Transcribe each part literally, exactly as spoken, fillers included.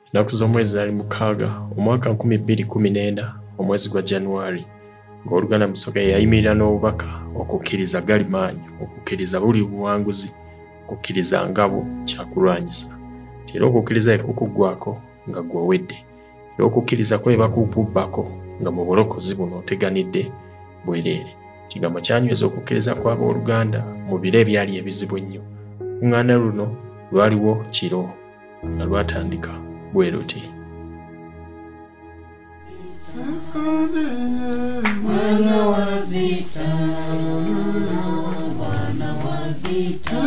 ennaku z'omwezi ali mukaaga omwaka nkumi bbiri kumi n'enda omwezi gwa January ng'Oluganda Musoke yayimirira n'obubaka okukkiriza gali maanyi, okukkiriza buli buwanguzi, okukkiriza ngabo kyakulwanyisa. Era okukkiriza ekukuggwako nga gw'owedde. Era okukkiriza kweba kukubbako nga mu bulokozi buno oteganidde bwereere. Kigambo kyanyweza okukkiriza kw'abooluganda mu biro ebyali ebizibu ennyo. Okuŋŋaana luno lwaliwo kiro nga lwatandika bwe luti. Mwana wa vita, mwana wa vita,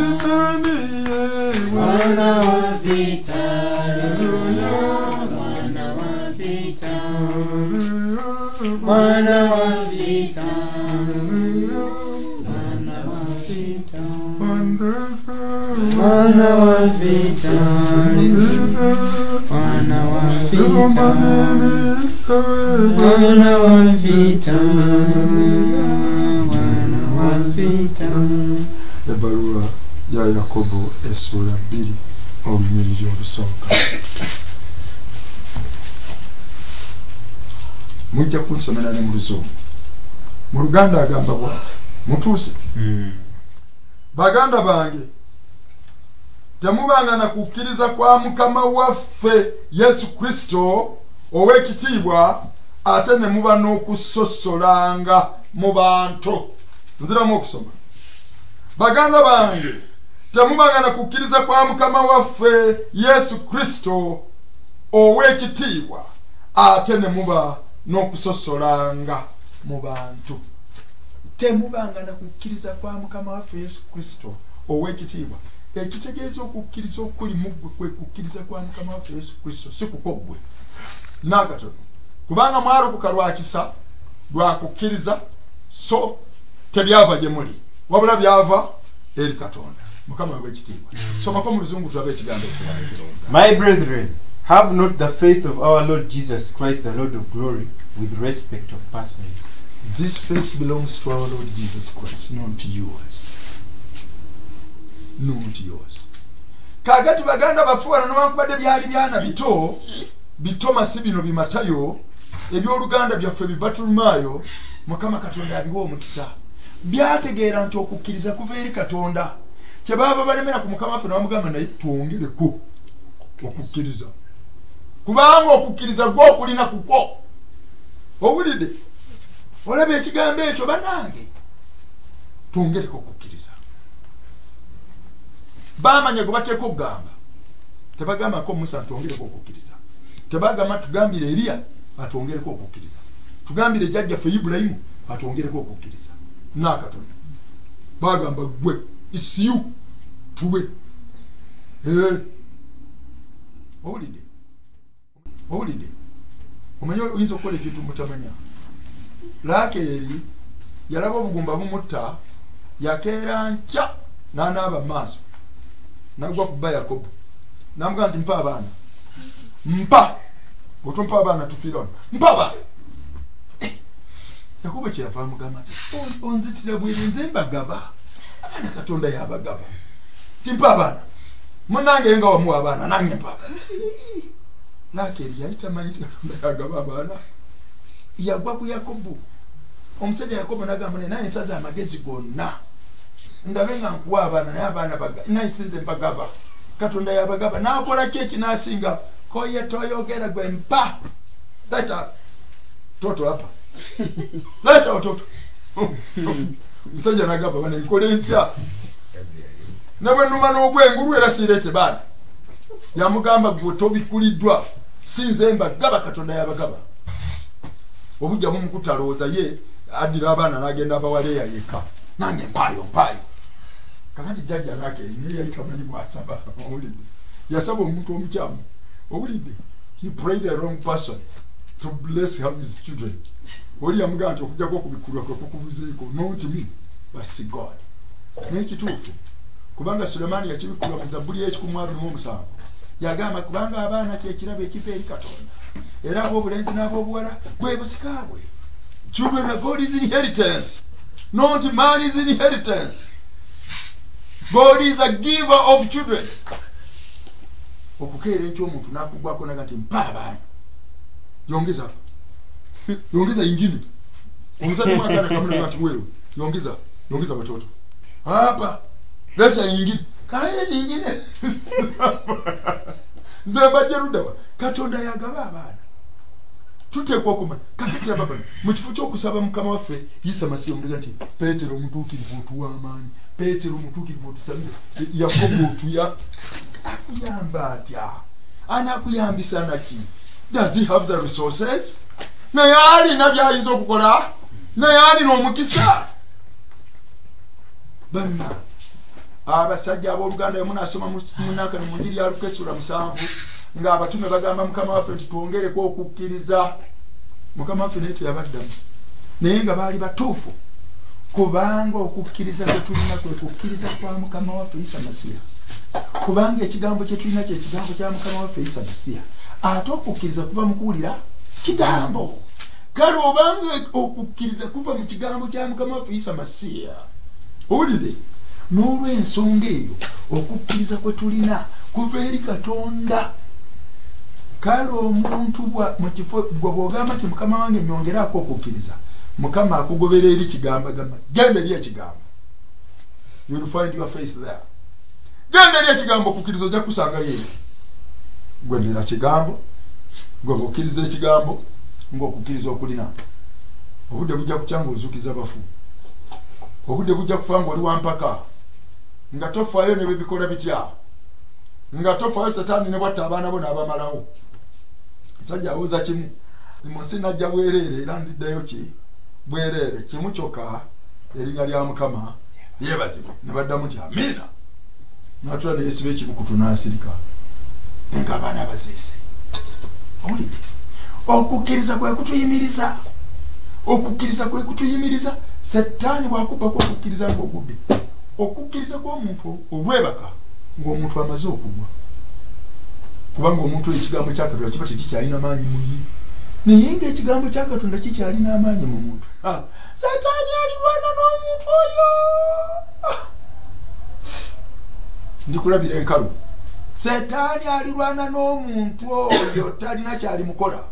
mwana wa vita, mwana wa vita, mwana wa vita, mwana wa vita, mwana wa vita, mwana wa vita, mwana wa vita, mwana wa vita. Ebbaluwa ya Yakobo essula bbiri olunyiriri olusooka. Mujja kunsomera ne mu Luzungu. Mu Luganda agamba bw'ati, mutuuse. Baganda bange, temubanga na kukkiriza kwa Mukama waffe Yesu Kristo ow'ekitiibwa ate ne muba n'okusosolanga mu bantu. Nziramu okusoma. Baganda bange, temubanga na kukkiriza kwa Mukama waffe Yesu Kristo ow'ekitiibwa ate ne muba n'okusosolanga mu bantu. Temubanga na kukkiriza kwa Mukama waffe Yesu Kristo ow'ekitiibwa. Ekitegeeza okukkiriza okuli mu ggwe kwe kukkiriza kwa Mukama waffe Yesu Kristo, si kukoggwe n'akatono. Kubanga mwalokoka lwa kisa lwa kukkiriza, so tebyava gye muli, wabula byava eri Katonda. Mukama w'ekitiibwa. Somako mu Luzungu tulabe ekigambo ekirala. My brethren, have not the faith of our Lord Jesus Christ, the Lord of glory, with respect of persons. This faith belongs to our Lord Jesus Christ, not to yours. Not yours. Kagati baganda bafuwana n'owankubadde byali byana bito, bito masibino bimatayo, eby'Oluganda byaffe bibatulumaayo, Mukama Katonda abiwa omukisa. Byategeera nti okukkiriza kuva eri Katonda. Kye baba balemera ku Mukama waffe n'abamugamba naye twongereko okukkiriza. Kubanga okukkiriza gwo okulina kukwo. Owulidde? Olaba ekigambo ekyo bannange. Twongereko okukkiriza. Bamanya gwe bateeka okugamba. Tebagamba ko Musa twongereko okukkiriza. Tebagamba tugambire Eriya atwongereko okukkiriza. Tugambire jjajjaffe Ibulayimu atwongereko okukkiriza. N'Akatonda. Bagamba gwe isiyu tuwe. Eh. Owulidde? Owulidde? Omanyi oyinza okukola ekintu mutamanya. Lakeeri yalaba obugumba bumutta, yakeera nkya n'anaaba mu maaso. Nagwa ku bba Yakobo. Namugamba nti mpa abaana. Mpa. Otompa abaana tufiira wano. Mpa abaana. Yakobo kye yava amugamba nti onzitira bwere nze mbagaba. Abaana Katonda yabagaba. Ti mpa abaana. Munnange nga wamuwa abaana nange mpa abaana. Lakeeri yayita manyi nti Katonda yagaba abaana. Yagwa ku Yakobo. Omusajja Yakobo n'agamba naye naye nsaza amagezi gonna. Ndabe nga nkuwa abaana naye abaana bagaba. Naye sinze mbagaba. Katonda yabagaba. N'akola Kyeki n'asinga. Koye toyogera gwe mpa. Leta toto hapa. Leta ototo. Musajja n'agamba bana nkole ntya. Nawe numa n'obwengu era sirete bana. Yamugamba gwe tobikuliddwa. Sinze mbagaba Katonda yabagaba. Obujja mu mukutalooza ye adira abaana n'agenda abawaleya yekka. Nange mpayo mpayo. Kakati jjajja lake niye yayita manyi bw'asaba. Owulidde? Yasaba omuntu omukyamu. Owulidde? He prayed the wrong person to bless his children. Oli yamugamba nti okujjako okubikulwa kwe kukubuziiko, not me, but see God. Naye kituufu. Kubanga Sulemaani yakibikulwa mu Zabbuli ekikumi abiri mu omusanvu. Yagamba kubanga abaana kye kirabo ekiva eri Katonda. Era ab'obulenzi n'ab'obuwala bwe busika bwe. Children are God's inheritance. Not man's inheritance. God is a giver of children. okukeera enkyo omuntu nakugwako naga nti mpa abaana yongeza yongeza ingine omusajja mwakana kamuna nti wewe yongeza yongeza watoto hapa leta ingine kae ingine nze bajerudawa katonda yagaba abaana tutekwa okuma kakitira baba mu kifo ky'okusaba mukama waffe Isa Masiya omulega nti Petero omutuukirivu otuwa amaanyi Petero omutuukirivu otusabire Yakobo otuya akuyamba atya anakuyambisa naki does he have the resources naye alina byayinza okukola naye alina omukisa banna abasajja abooluganda bwe munaasoma munaka mu njiri ya Luka essula musanvu ng'abatume bagamba mukama waffe nti twongereko okukkiriza mukama waffe naye teyabaddamu naye nga baali batuufu kubanga okukkiriza kwe tulina kwe kukkiriza kwa mukama waffe Isa Masiya kubanga ekigambo kye tulina kye kigambo kya mukama waffe Isa Masiya ate okukkiriza kuva mu kuwulira kigambo kale obanga okukkiriza kuva mu kigambo kya mukama waffe Isa Masiya owulire n'olw'ensonga eyo okukkiriza kwe tulina kuva eri Katonda kale omuntu mu kifo bw'ogamba nti mukama wange nyongeraako okukkiriza mukama akugobera eri kigambo agamba genda eri ekigambo you will find your face there genda eri ekigambo okukkiriza ojja kusanga yeeri gwemera kigambo gwe okkiriza ekigambo ng'okukkiriza okulina obudde bujja kukyanga ozuukiza bafu obudde bujja kufa ng'oli wampaka nga tofaayo ne bebikola bitya nga tofaayo Sataani ne bwatta abaana bo n'abamalawo nsajja awuza kimu munsi najja bwereere era ndiddayo ki bwereere kimu kyokka erinnya lya mukama yeebazibwe ne baddamu nti amiina n'atula ne yeesiba ekibukutu n'asirika naye ng'abaana abaziise owulidde okukkiriza kwe kutuyimiriza okukkiriza kwe kutuyimiriza Setaani bw'akubbako okukkiriza ng'ogudde okukkiriza kw'omuntu olwebaka ng'omuntu amaze okugwa kubanga omuntu ekigambo kya Katonda kiba tekikyalina maanyi mu ye naye ng'ekigambo kya Katonda kikyalina amaanyi mu muntu Setaani alirwana n'omuntu oyo ndikulabira enkalu Setaani alirwana n'omuntu oyo talina kyalimukola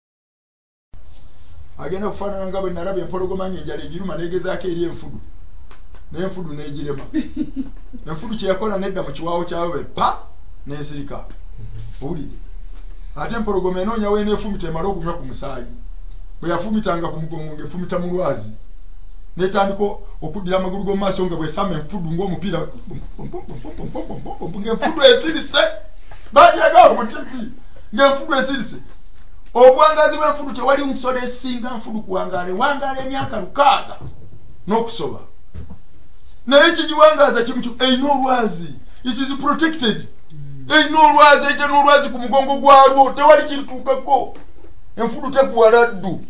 agenda kufaanana nga bwe nalaba empologoma ng'enjala egiruma neegezaako eri enfudu naye enfudu n'egirema enfudu kyeyakola nedda mu kiwaawo kyawe be pa n'ensirika owulidde ate empologoma enoonya weeneefumita emala okunywa ku musaayi bwe yafumitanga ku mugongo ng'efumita mu lwazi n'etandika okuddira amagulu g'omu maaso nga bw'esamba enfudu ng'omupiira ng'enfudu esirise bagiragawo mu tivi ng'enfudu esirise obwangazi bw'enfudu tewali nsolo esinga nfudu kuwangaala ewangaala emyaka lukaaga n'okusoba naye kigiwangaaza kimu kyo eyina olwazi it is protected eyina olwazi eyita n'olwazi ku mugongo gwalwo tewali kirituukako enfudu tekuwala ddu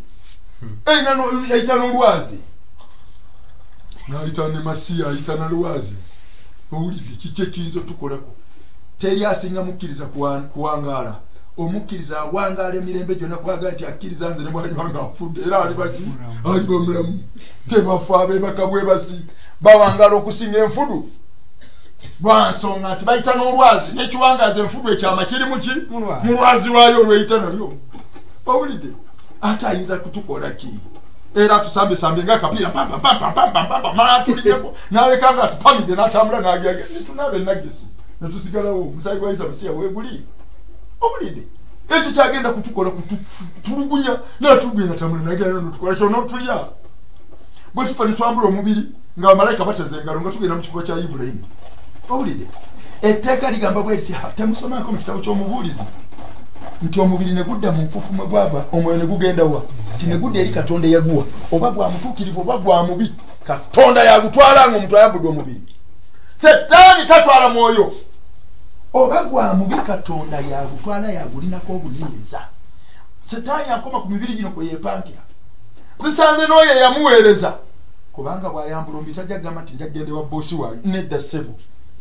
eyita n'olwazi n'ayita ne Masiya ayita na lwazi owulidde kiki ekiyinza otukolako teri asinga mukkiriza kuwangaala omukkiriza awangaala emirembe gyonna kubaga nti akkiriza nze ne bwalibanga afudde era alibaki aliba mulamu tebafa abebaka bwe basi bawangaala okusinga enfudu lwansonga nti bayita n'olwazi n'ekiwangaaza enfudu ekyama kiri muki mu lwazi waayo olweyita nalyo owulidde ate ayinza kutukola ki era tusambesambe ng'akapiira pampampampampampampa maatuliddeko n'aleka nga atupamidde n'atambula n'agyaga netunaaba enagisi netusigalawo omusaayi gwa Isa Masiya weeguli owulidde ekyo kyagenda kutukola kutulugunya n'atugenda tambula nagenda notukola kyonotulya bwe tufa ne twambula omubiri nga bamalayika bateze engalo nga tugenda mu kifo kya Ibulayimu owulidde etteeka ligamba bwe liti temusomako mu kitabo ky'omubuulizi nti omubiri ne gudda mu nfufu mwe gwava omwoyo ne gugenda wa nti ne gudda eri Katonda eyaguwa oba gwa mutuukirivu oba gwa mubi Katonda yagutwala ng'omuntu ayambudde omubiri Setaani tatwala mwoyo oba gwa mubi Katonda yagutwala yagulinako obuyinza Setaani akoma ku mibiri gino kwe yeepankira zisanze n'oyo eyamuweereza kubanga bw'ayambula omubiri tajja kugamba nti nja kugenda ewa boosi wange nedda ssebo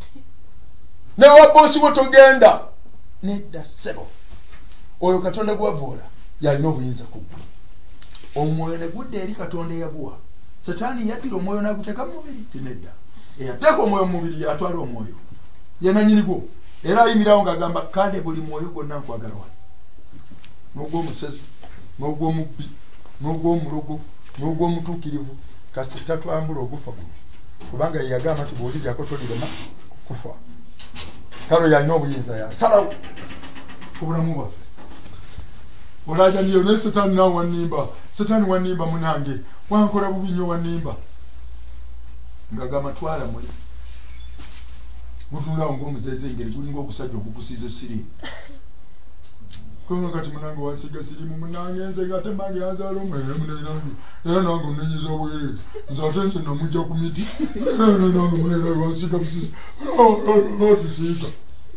newa boosi wo togenda nedda ssebo oyo Katonda gwavoola yalina obuyinza ku ggwe omwoyo ne gudda eri Katonda eyaguwa Setaani yaddira omwoyo n'aguteeka mu mubiri tinedda eyateeka omwoyo mu mubiri yatwala omwoyo ye nannyini gwo era ayimirawo ng'agamba kale buli mwoyo gwonna nkwagala wano n'ogw'omusezi n'ogw'omubbi n'ogw'omulogo n'ogw'omutuukirivu kasi tatwambula ogufa guno kubanga yeyagamba nti bw'oliryako tolirema kufa kale yalina obuyinza yasalawo ku bulamu bwaffe olaja niyo naye setaani nawe wannimba setaani wannimba munange wankola bubi nnyo wannimba ng'agamba twala muli gutunulawo ng'omuzeeze engeri gulinga ogusajja ogukusiiza sirimu konga kati munange wansiga sirimu munange nze ngate mange yanzaala omwere munange era nange onenyeza obwere nze ate nze namujja ku miti nange munange wansiga busiiza otusiiga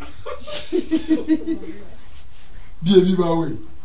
bye bibaawe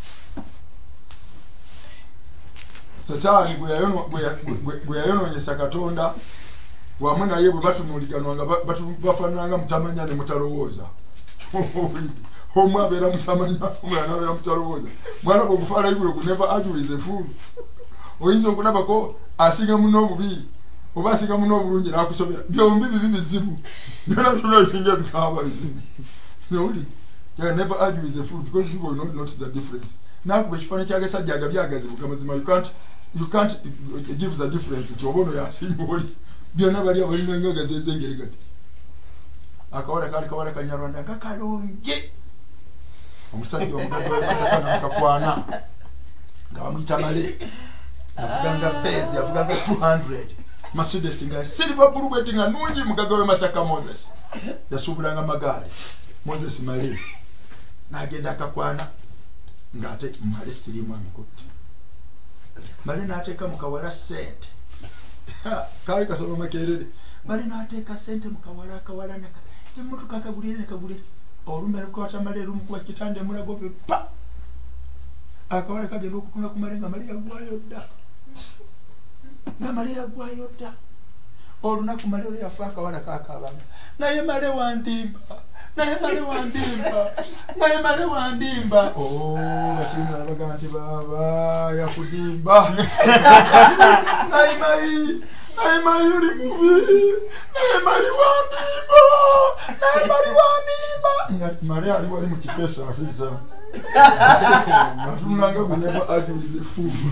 Sataani bwe yayonoonyesa Katonda wamu naye bwe batunuuliganwanga bafaananga mutamanya ne mutalowooza omu abeera mutamanya omulala abeera mutalowooza mwana bwe ogufaala igulu guneva ajuwize efuulu oyinza okulabako asinga muno obubi oba asinga muno obulungi n'akusobera byombi bibi bizibu byona byona biringa bikaaba bizibu nowuli never argue is a fool because people will not notice the difference nakuba ekifaananyi ky'agasajja agabyagazibuka mazima you can't you can't give the difference nti obono yasimba oli byonna bali abalina ngagazeeze engeri gati akawala kali kawala kanyarwanda kakalonje omusajja omugagga wekasakana akakwana nga bamuyita male avuganga bezi avuganga two hundred Mercedes nga silver blue bweti nga nungi mugagga we Masaka Moses yasuubulanga magaali Moses male n'agenda akakwana ng'ate male sirimu amikutte male n'ateeka mu kawala sente kali kasoma makerere male n'ateeka sente mu kawala akawala naka emmotoka kagulire ne kagulire olume lukwata male lumu kuba kitande mulago pe pa akawala kagenda okutunda ku male nga male yagwayo dda nga male yagwayo dda olunaku male olwo yafa akawala kaakaabanga naye male wandimba naye male wandimba naye male wandimba oh asinga abaga nti baba yakudimba naye mai naye mai uli mubi naye male wandimba naye male wandimba male ali wali mu kipesa asita matunanga kuneva ajulize fufu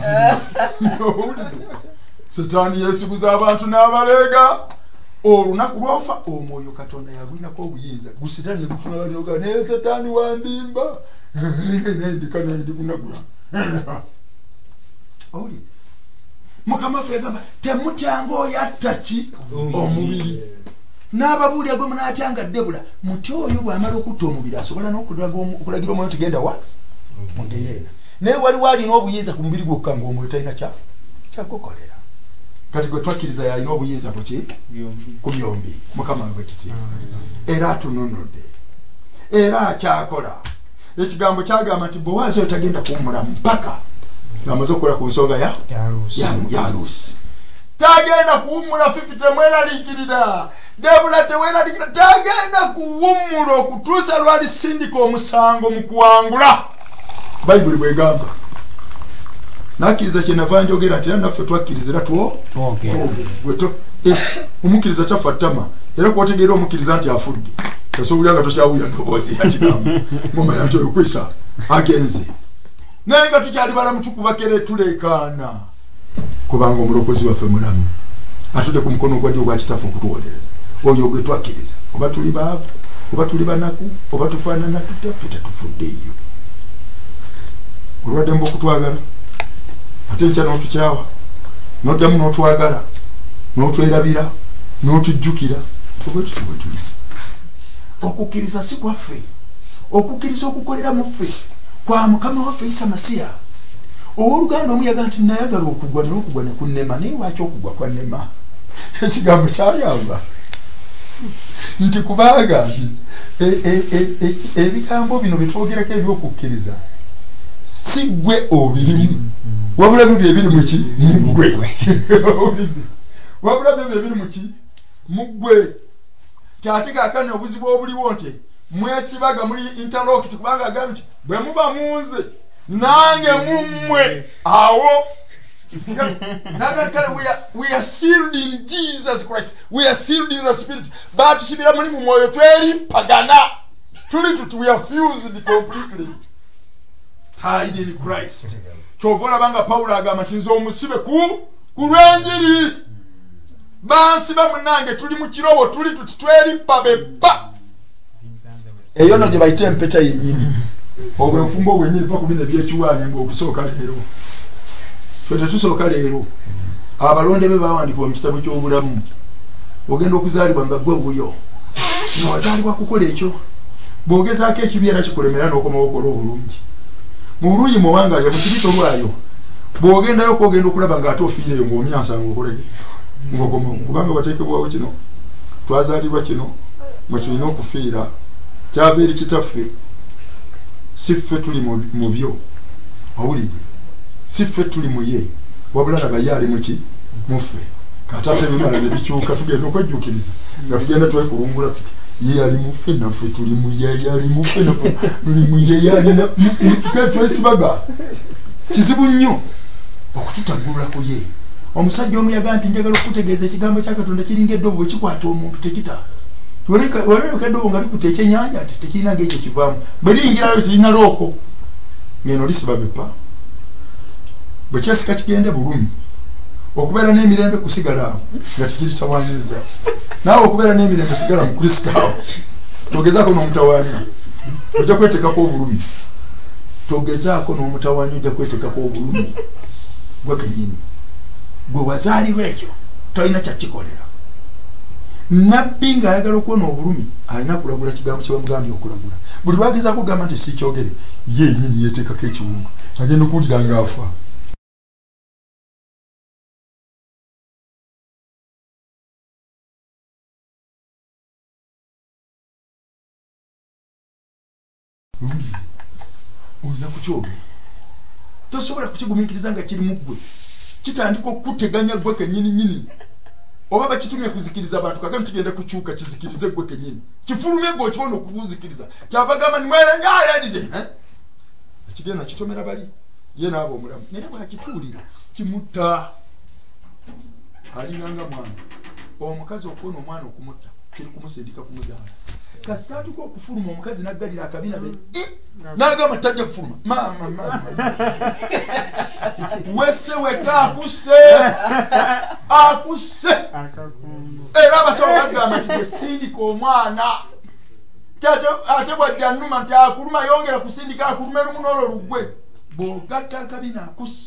Setaani yesiguza abantu n'abalega olunaku lwofa omwoyo Katonda yagwinako obuyinza gusitani yegutula lyoga ne Setaani wandimba ndikana ndikunagula oli mukama ffe yagamba temutanga oyattaki omubiri n'ababuuli agwe munatyanga Debula muti oyo bw'amala okutta omubiri asobola n'okulagira omwoyo tugenda wa mugeyeena naye waliwo alina obuyinza ku mubiri gwokka ng'omwoyo talina kyakukolera kati gwe twakkiriza yalina obuyinza kuki ku byombi mukama we kiti era atununudde era akyakola ekigambo kyagamba nti Bowaazi oyo tagenda kuwummula mpaka ng'amaze okukola ku nsonga ya Luusi tagenda kuwummula fifi temweraliikirira Debula teweraliikirira tagenda kuwummula okutuusa lwalisindika omusango mu kuwangula bayibuli bwegamba nakkiriza kyenava njogera nti era naffe twakkiriza era omukkiriza tafa ttama era kwotegeera omukkiriza nti afudde yasobulya nga tokyawulya ddoboozi yakigambo ngoma nti oyo kwisa agenze naye nga tukyali balamu tukubakere tuleekaana kubanga omulokozi waffe mulamu atudde ku mukono ogwa ddyo ogwa kitaffe okutuwolereza oyo gwe twakkiriza oba tuli baavu oba tuli banaku oba tufaanana tutaffe tetufuddeeyo olwadde mba okutwagala ate nkya n'otukyawa n'oddamu n'otwagala n'otwerabira n'otujjukira obwe tuti bwe tuli okukkiriza si kwaffe okukkiriza okukolera mu ffe kwa mukama waffe Isa Masiya owooluganda omu yaga nti nayagala okugwa naye okugwa ne kunnema naye waaki okugwa kwa nnema ekigambo kyayamba nti kubanga nti ebigambo bino byetwogerako ebyokukkiriza si gwe obirimu wabula byo byebiri muki mugwe wabula byo byebiri muki mugwe kyate kakane obuzibu obuliwo nti mwesibaga muri interlocked kubanga agambye nti bwe muba munze nange mummwe awo we are, we are sealed in Jesus Christ. We are sealed in the Spirit. But shibira muri mu mwoyo tweri pagana tuli tuti we are fused completely tied in Christ. Chovola banga Paulo agamba tinzo omusibe ku kulwenjiri bansi bamunange tuli mu kirobo tuli tuti tweri pabeba eyo no gye bayite empeta yennyini obwe mfumbo bwennyini pa kubina byekiwanye ngo okusooka leero twete tusooka leero abalonde be bawandikwa mu kitabo ky'obulamu ogenda okuzaalibwa nga gwe buyo nowazaalibwa kukola ekyo bw'ogezaako ekibyera kikulemera n'okomawo okola obulungi mu bulungi muwangalya mu kibito lwayo bw'ogendayo okogenda okulaba ng'ate ofiireyo ng'omyansanga okolege ng'okomawo kubanga bateekebwawo kino twazaalibwa kino mwe tulina okufiira kyava eri kitaffe si ffe tuli mu byo owulidde si ffe tuli mu ye wabula laba ye ali muki muffe katate bimala ne bikyuka tugenda okwejjukiriza nga tugenda twekulungula tuti ye ali muffe naffe tuli mu ye ali muffe naffe tuli mu ye alina twesibaga kizibu nnyo okututagulula ku ye omusajja omuyaga nti njagala okutegeeza ekigambo kya Katonda kiringa eddobo bwe kikwata omuntu tekita waleka eddobo nga likuta ekyenyanja nti tekirina ng'ekyo kivaamu bwe liyingirayo kirina looko ngeno lisiba bepa bwe kyesika kigende bulumi okubeera n'emirembe kusigala awo nga tikiritawaanyizza naawe okubeera n'emirembe sigala mu Kristaawo togezaako n'omutawaanya ojja kwetekako obulumi togezaako n'omutawaanya ojja kwetekako obulumi gwe kennyini gwe wazaalibwa ekyo tolina kyakikolera nabbi ng'ayagala okuwona obulumi alina kulagula kigambo kye bamugambye okulagula buli lwagezaako okugamba nti sikyogere ye yennyini yeeteekako ekiwunga agenda okuwulira ng'afa olina kukyogera tosobola kukigumiikiriza nga kiri mu ggwe kitandika okukuteganya ggwe kennyini nyini oba bakitumye kuzikiriza abantu kakano kigenda kukyuka kizikirize ggwe kennyini kifulumye ggwe okiwona okuzikiriza kyava gamba ni mweranyaayadire ekigenda kitomera bali ye naaba omulamu naye bwakituulira kimutta alinganga mwana omukazi okuwona omwana okumutta kiri kumusindika kumuzaala kasitatuka okufuluma omukazi naggalira akabina be nagamba tajja kufuluma mama mama wese weka akuse akuse era abasawo bagamba nti bwesindika omwana ate bwajja nnuma nti akuluma yongera kusindika akulume lumu n'olwo luggwe bw'ogatta akabina akuse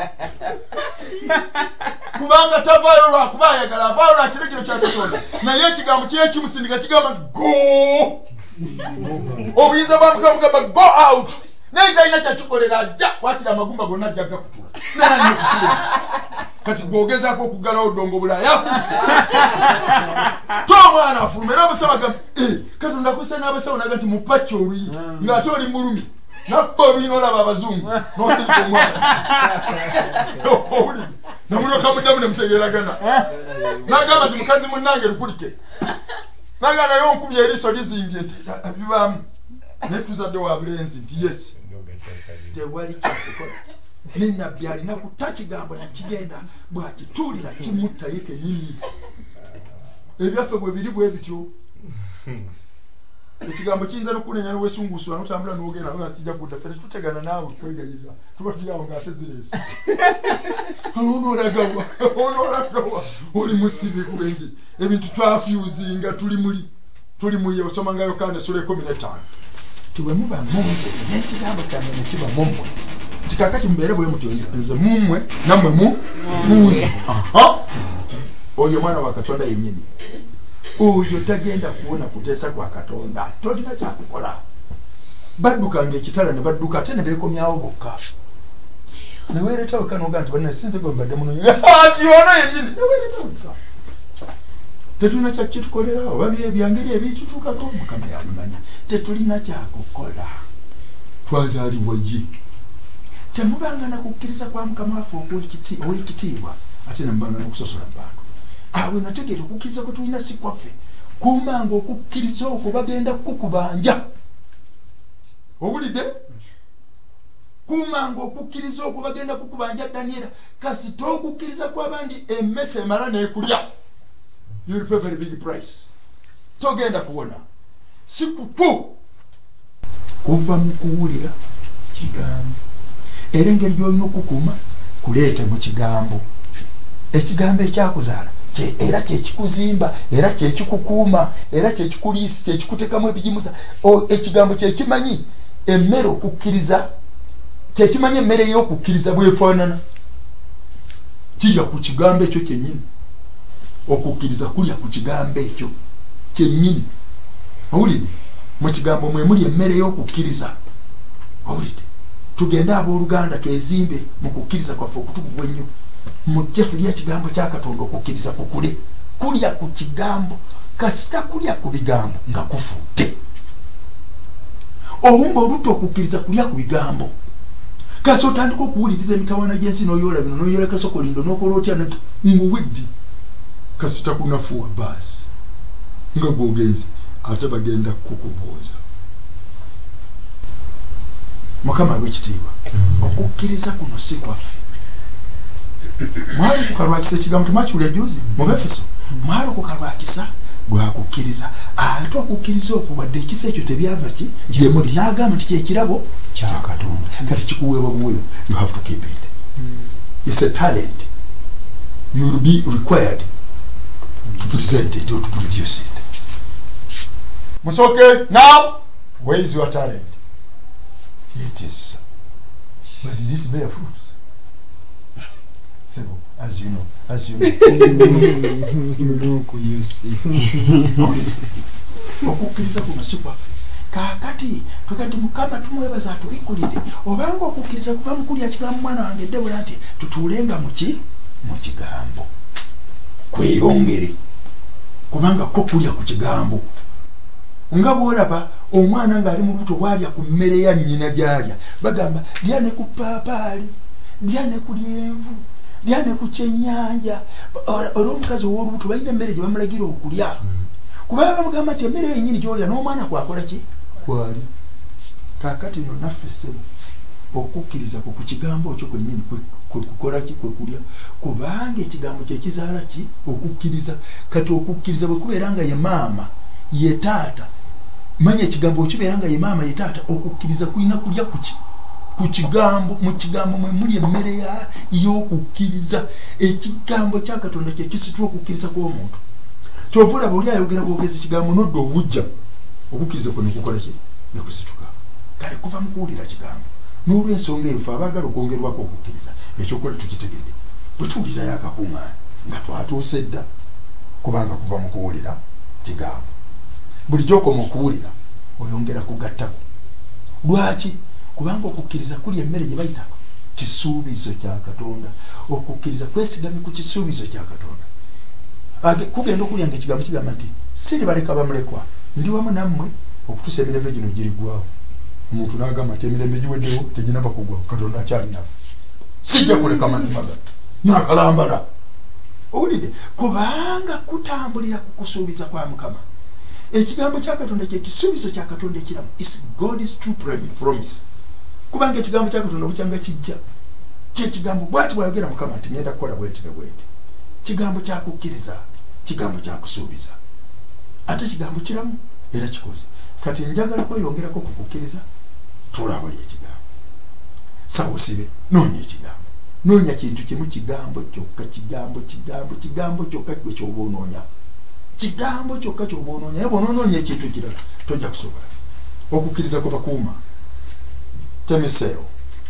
kubanga tavaayo lwakuba ayagala avaayo lwa kiregero kya Katonda naye ekigambo kiye kimusindika kigamba go obuyinza bwa Mukama bugamba go out naye talina kyakikolera ajja wakira amagumba gonna ajja gakutula nanye kufuluma kati bw'ogezaako okuggalawo ddongo bulaya akuse tomwana afuluma era abasawo agamba Katonda akuse n'abasawo naga nti mupakki oluyi ng'ate oli mulumi nakubba oluyi n'olaba abazungu n'osindika omwana owulidde namulyoka muddamu ne mutegeeragana nagamba nti mukazi munnange lukulike naga naye onkubye eriiso lizimbye nti bibaamu naye tuzadde wa bulenzi nti yes tewali kyakukola nenabbi alina kutta kigambo nekigenda bwakituulira kimutta ye kennyini ebyaffe bwe biri bwe bityo ekigambo kiyinza n'okunenya n'wesunguusula n'otambula n'ogenda nga sijja kudda ffe tetutegana naawe kwegayirira tuba tuli awo ng'ate zireese onoolagawa onoolagawa oli musibe kubengi ebintu twafyuzinga tuli muli tuli muye osoma nga Yokaana essula ekkumi n'ettaano tibwe muba munze n'ekigambo kyange ne kiba mummwe nti kaakati mubeere bwe mutyo nze mummwe nammwe mu munze oyo mwana wa Katonda yennyini oyo tagenda kuwona kuteesa kwa Katonda tolina kyakukola baddukanga ekitala ne badduka ate ne beekomyawo bokka neweereta wekka noga nti banna sinze gwe mbadde munonya ati ono yennyini neweereta wekka tetulina kyakitukolera oba byangeri ebitutuukako Mukama yalimanya tetulina kyakukola twazaalibwa ye temubanga nakukkiriza kwa Mukama waffe ow'ekitiibwa ate nemubanga n'okusosola mu bantu awe nategeera okukkiriza kwe tulina si kwaffe kumanga okukkiriza okwo bagenda kukubanja owulidde kumanga okukkiriza okwo bagenda kukubanja Daniela kasita okukkiriza kw'abandi emmese emala n'ekulya you'll pay very big price togenda kuwona si kuku kuva mu kuwulira kigambo. Era engeri gy'olina okukuuma kuleete mu kigambo. Ekigambo ekyakuzaala era kyekikuzimba, era kyekikukuuma, era kyekikuliisa, kyekikuteekamu ebigimusa. Ekigambo kyekimanyi emmere okukkiriza, kyekimanyi emmere y'okukkiriza bwefaanana. Kirya ku kigambo ekyo kyennyini. Okukkiriza kulya ku kigambo ekyo kyennyini. Owulidde? Mu kigambo mwe muli emmere y'okukkiriza. Owulidde? Tugende abooluganda twezimbe mu kukkiriza kwaffe okutukuvu ennyo. Mujje tulya ekigambo kya Katonda okukkiriza kukule. Kulya ku kigambo kasita kulya ku bigambo nga kufuute. Olumba olutta okukkiriza kulya ku bigambo. Kasi otandika okuwuliriza emitawaana gy'ensi n'oyola bino n'oyola kasokolindo n'okola otya nguweddi. Kasita kunafuwa baasi nga gwogenzi ate bagenda kukubooza. Mukama w'ekitiibwa, okukkiriza kuno si kwaffe. Mwali kukalwakisa ekigambo tumakiwulira juzi mu Befeso. Mwali kukalwakisa lwa kukkiriza. Ate okukkiriza okwo wadde ekisa ekyo tebyava ki gye muli n'agamba nti kyekirabo kya Katonda. Kati kikuweebwa buweebwa. You have to keep it. It's a talent. You will be required to present it or to produce it. Musoke, now where is your talent? It is. But did it bear fruits? Simple, as you know, as you know. You know, you see. Okukkiriza kuno si kwaffe. Kaakati twekati Mukama tumwebaza atubikkulidde. Obanga okukkiriza kuva mu kulya kigambo mwana wange Debula nti tutuulenga mu ki mu kigambo. Kweyongere. Kubanga ko kulya ku kigambo. Nga bw'olaba omwana ng'ali mu lubuto bw'alya ku mmere ya nnyina gy'alya. Bagamba lya ne ku paapaali, lya ne ku lyenvu, lya ne ku kyennyanja. Olw'omukazi ow'olubuto balina emmere gye bamulagira okulya. Kubanga bamugamba nti emmere yennyini gy'olya n'omwana kwakola ki? Kwali. Kaakati nno naffe ssebo okukkiriza ku ku kigambo ekyo kwennyini kwe kukola ki kwe kulya. Kubanga ekigambo kye kizaala ki? Okukkiriza. Kati okukkiriza bwe kubeera nga ye maama ye taata. Manya ekigambo kibeera nga ye maama ye taata. Okukkiriza kulina kulya ku ki? Ku kigambo. Mu kigambo mwe muli emmere ya y'okukkiriza. Ekigambo kya Katonda kye kisitula okukkiriza kw'omuntu. Kyova olaba oli ayogera bwogezi kigambo n'odda obujja okukkiriza kuno kukola ki? Ne kusituka. Kale kuva mu kuwulira kigambo. N'olw'ensonga eyo ffe abaagala okwongerwako okukkiriza ekyokola tukitegedde. Bwe tuwulirayo akakuŋŋaanya nga twatuuse dda kubanga kuva mu kuwulira kigambo. Buli gy'okoma okuwulira oyongera kugattako. Lwaki? Kubanga okukkiriza kuli emmere gye bayita kisuubizo kya Katonda. Okukkiriza kwesigamye ku kisuubizo kya Katonda. Kugenda okulya nga ekigambo kigamba nti siribaleka bamulekwa, ndi wamu nammwe okutuusa emirembe gino girigwawo. Omuntu n'agamba nti emirembe giweddewo teginaba kugwawo, Katonda akyali naffe. Sijja kuleka mazima gatta n'akalambala. Owulidde? Kubanga kutambulira ku kusuubiza kwa Mukama. Ekigambo kya Katonda kye kisuubizo kya Katonda ekiramu. Is God's true promise. Kubanga ekigambo kya Katonda bukyanga kijja. Kye kigambo bw'ati bw'ayogera Mukama nti ngenda kukola bw'enti ne bw'enti. Kigambo kya kukkiriza, kigambo kya kusuubiza. Ate kigambo kiramu era kikoze. Kati njagala kweyongerako ku kukkiriza, tulaba li ekigambo. Sawo sibe, noonya ekigambo. Noonya kintu kimu kigambo kyokka, kigambo kigambo kigambo kyokka gwe ky'oba onoonya. Kigambo kyokka ky'oba onoonya. Naye bw'onoonya ekintu ekirala tojja kusobola. Okukkiriza kuba kuuma. Temiseewo.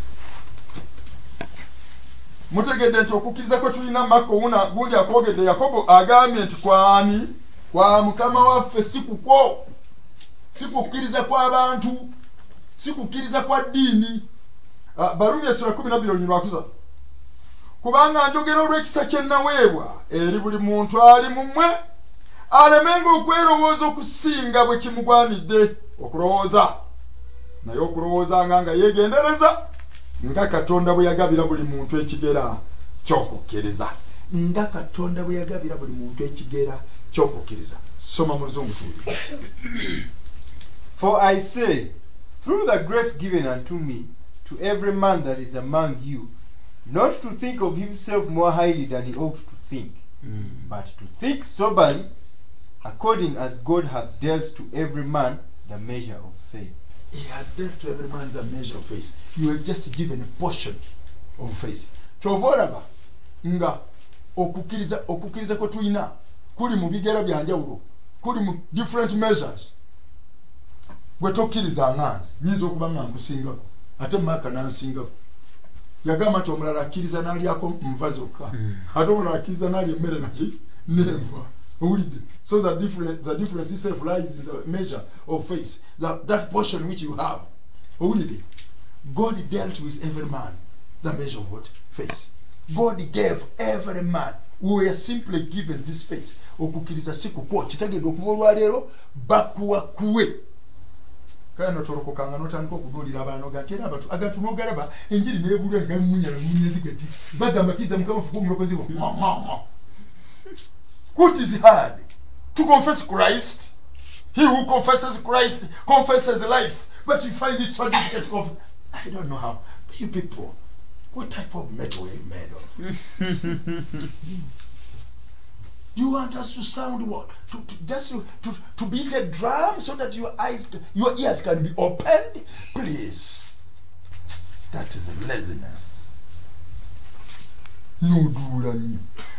Mutegedde nti okukkiriza kwe tulina Mako una gundi akwogedde Yakobo agambye nti kwani kwa Mukama waffe si kukwo, si kukkiriza kw'abantu, si kukkiriza kwa ddiini. Barumi essula kumi na bbiri olunyirwa kusatu. Kubanga njogera olw'ekisa kye naweebwa eri buli muntu ali mu mmwe alemenga okwerowooza okusinga bwe kimugwanidde okulowooza, naye okulowooza nga nga yeegendereza nga Katonda bwe yagabira buli muntu ekigera ky'okukkiriza. Nga Katonda bwe yagabira buli muntu ekigera ky'okukkiriza. Soma mu Luzungu tuwulire. For I say, through the grace given unto me, to every man that is among you, not to think of himself more highly than he ought to think, mm. but to think soberly, according as God hath dealt to every man the measure of faith. He has dealt to every man's a measure of faith. You are just given a portion of faith. Chovolaba nga okukiriza okukiriza ko tuina kuli mu bigera byanjawulo kuli mu different measures. Gwe tokkiriza amanzi nyinza okuba nga nkusinga ate maka nansinga yagamba nti omulala akkiriza n'alyako nva zokka ate omulala akkiriza n'alya emmere naki n'enva. So the difference, the difference itself lies in the measure of faith. That, that portion which you have. God dealt with every man the measure of what? Faith. God gave every man. We were simply given this faith. Okukiriza sikuko kitagenda okuva lero bakuwa kuwe. Kaya notolokoka nga notandika okudulira abaana ogatera abantu agatu nogalaba enjiri nebulya nga munyala munyezi gati bagamba kiza mukama fuku mulokozi bo. What is hard? To confess Christ. He who confesses Christ confesses life. But you find it so difficult to confess. I don't know how. But you people, what type of metal are you made of? You want us to sound what? To, to just to, to, to beat a drum so that your eyes, your ears can be opened? Please. That is laziness. No do.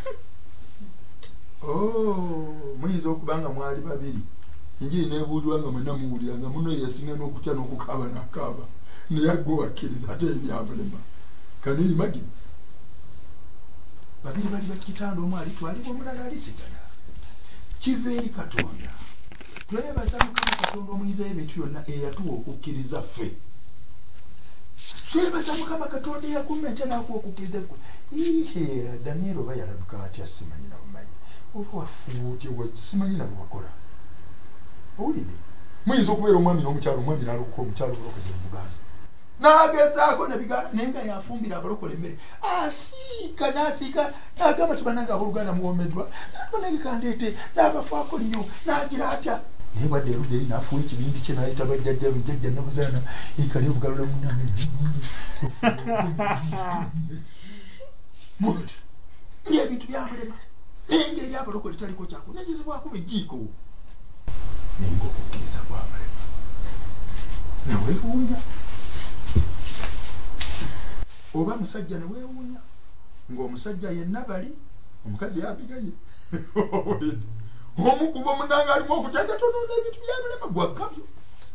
Oh, muyinza okubanga mwali babiri injiri nebuulirwa nga mwena muwulira nga muno yesinga n'okutya n'okukaaba n'akaaba naye agwe wakkiriza ate ebyabulema. Can you imagine? Babiri bali bakitanda omu alitwalibwa omulala alisigala. Kiva eri Katonda. Twebaza Mukama Katonda omuyizayo ebintu byonna eyatuwa okukkiriza ffe. Twebaza Mukama Katonda eyakuuma enkya n'akuwa okukkiriza ffe. Ihe Daniel oba yalabika atya simanyi na bumanyi. Obuwafuuti simanyi na bwakola. Owulire muyinza okubeera omwami n'omukyalo omwami n'alokoka omukyalo obulokozi mu Buganda n'agezaako nebigala naye nga yafumbira abalokole emmere asiika n'asiika n'agamba tibananga abooluganda muwomeddwa n'abanagikandete n'abafaako nnyo n'agira atya naye bwadde erudde eyi n'afuwa ekibindi kye n'ayita bajjajja bajjajja nabuzaana ekali obugalula munange muti ng'ebintu byamulema naye ng'eri abalokole taliko kyakunagizibwako bejiiko naye ng'okukkiriza kwamulema neweewuunya oba musajja neweewuunya ng'omusajja yenna bali omukazi yabigaye omukuba omunanga alimu okutya Katonda n'ebintu byamulema gwakkabyo.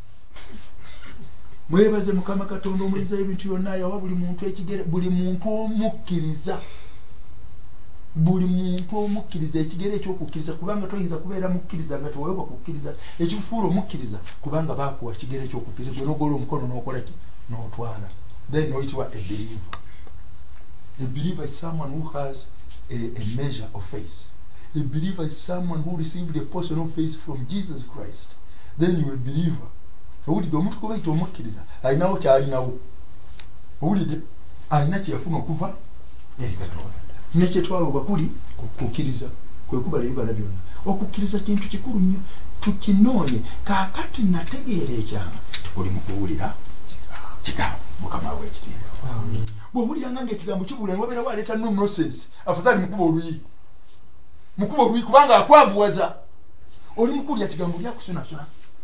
Mwebaze Mukama Katonda omuyizayo ebintu byonna yawa buli muntu ekigere buli muntu omukkiriza buli muntu omukkiriza ekigere ekyokukkiriza kubanga toyinza kubeera mukkiriza nga teweebwa kukkiriza ekifuula omukkiriza kubanga baakuwa kigere ekyokukkiriza gwe nogola omukono n'okola ki n'otwala then oyitibwa a believer. A believer is someone who has a, a measure of faith. A believer is someone who received a portion of faith from Jesus Christ. Then you are a believer. Owulidde omuntu kuba yita omukkiriza alinawo kyalinawo. Owulidde alina kyeyafuna okuva eri Katonda. Nekyetwalibwa kuli kukkiriza kwe kubala ebibala byonna. Okukkiriza kintu kikulu nnyo tukinoonye kaakati nategeera ekyama tukuli mu kuwulira kigambo Mukama w'ekitiibwa. Bw'owulira nga ekigambo kibula wabeera waleeta no nonsense afadhali mukuba oluyi mukuba oluyi kubanga akwavuwaza oli mukulya kigambo byakusunasuna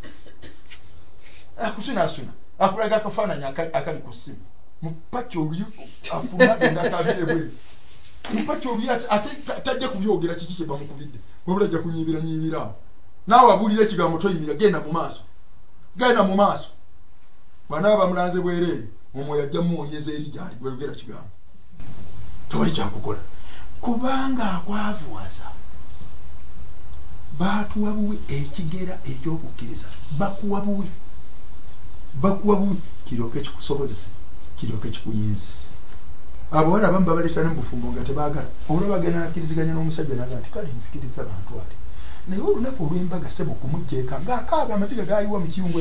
akusunasuna akulaga akafaananyi akali ku ssimu mupakya oluyi afunaga ng'akabire bwe mupakya oluyi ate tajja kubyogera kiki kye bamukubidde wabula ajja kunyiibira nyiibira awo naawe abuulira ekigambo toyimira genda mu maaso genda mu maaso bw'anaaba bamulanze bwereere omwoyo ajja muwonyeza eri gyali gweyogera kigambo tewali kyakukola kubanga akwavuwaza baatuwa buwi ekigera ekyokukkiriza bakuwa buwi bakuwa buwi kiryoke kikusobozese kiryoke kikuyinzise. Abawala abamu babaleeta ne mu bufumbo nga tebaagala olwo bagenda nakkiriziganya n'omusajja naga nti kale nzikiriza abantu ali naye olunaku olw'embaga sebo kumujjeeka ng'akaaga amaziga gaayiwa mu kiyungu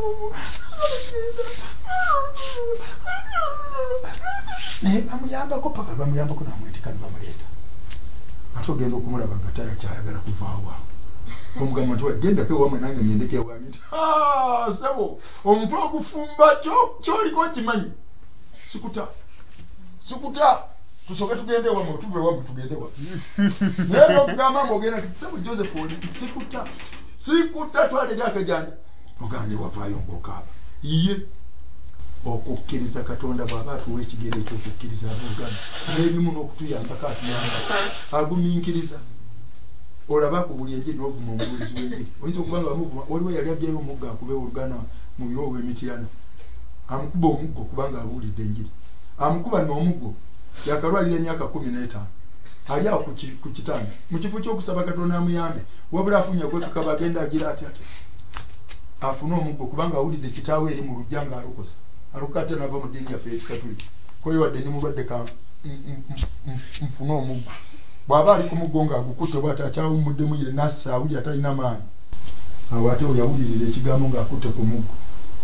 naye bamuyambako paka bamuyambako namwetika ne bamuleeta ate ogenda okumulaba nga tayakyayagala kuvaawa omugamba nti gendako ewamwe nange ngendeko ewange nti sebo omutwe ogufumba kyoliko kimanyi sikuta sikuta tusoke tugende ewamwe tuve ewamwe tugende ewamwe naye okugamba ng'ogenda sebo Joseph oli sikuta sikuta twalera akajanja ogamba ne wavaayo ng'okaaba iye okukkiriza Katonda bw'aba atuwa ekigere ekyokukkiriza abooluganda n'ebimu n'okutuyambako atuyamba agumiikiriza olaba ku buli enjiri n'ovuma omubulizi w'enjiri oyinza okuba nga bamuvuma waliwo yali ajjayo omugga akubeera oluganda mu biro obw'emityana amukuba omuggo kubanga abuulidde enjiri amukuba n'omuggo yakalwalira emyaka kumi n'etaano ali awo ku kitanda mu kifo ky'okusaba Katonda amuyambe wabula afunye gwekakaba agenda agira ati ati afune omuggo kubanga awulidde kitaawe eri mu lujja ng'alokosa alokoka ate nava mu ddiini yaffe ekikatuliki koyewadde ni mulwadde ka nfune omuggo bw'aba ali ku muggo ng'agukutte bw'ati akyawumuddemu yenna assa awuli atalina maanyi awo ate we yawulirira ekigambo ng'akutte ku muggo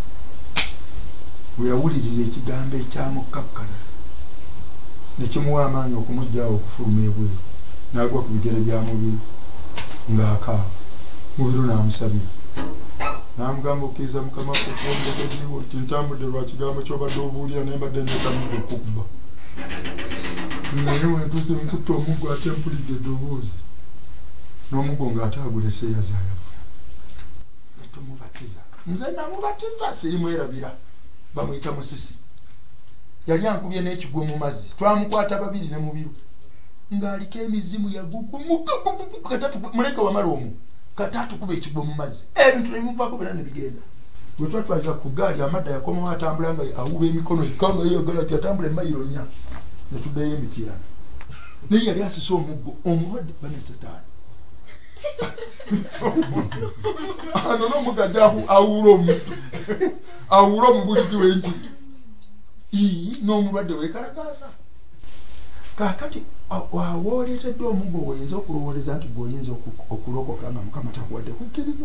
we yawulirira ekigambo ekyamukakkana ne kimuwa amaanyi okumuggyaawo okufuluma ebweru n'agwa ku bigere bya mubiri ng'akaaba mubiro n'amusabira n'amugamba okkiriza mukama kukuombekeziwo nti ntambudde lwa kigambo ky'obadde obuulira naye mbadde nneetamudde okukuba naye wentuuze nkutte omuggo ate mpulidde eddoboozi n'omuggo ng'ataagulese eyazaayavula netumubatiza nze namubatiza sirimwerabira bamuyita musisi yali ankubye n'ekigwo mu mazzi twamukwata babiri ne mubiru ng'aliko emizimu yagugumuleke wamala omu katatu kuba ekigwo mu mazzi ebintu nebimuvaako bera nebigenda bwe twatwalira ku gaali amadda yakomawo atambula nga awuba emikono ikanga yeyagala ti atambula emayiro nnya netuddayo emityana naye yali asise omuggo omulwadde bane setaani ano n'omugga ajja awuula omuntu awuula omubulizi w'enjiri ii n'omulwadde weekalakaasa kaakati awo oleetedde omuggo woyinza okulowooleza nti gweoyinza okulokoka nga mukama takuwadde kukkiriza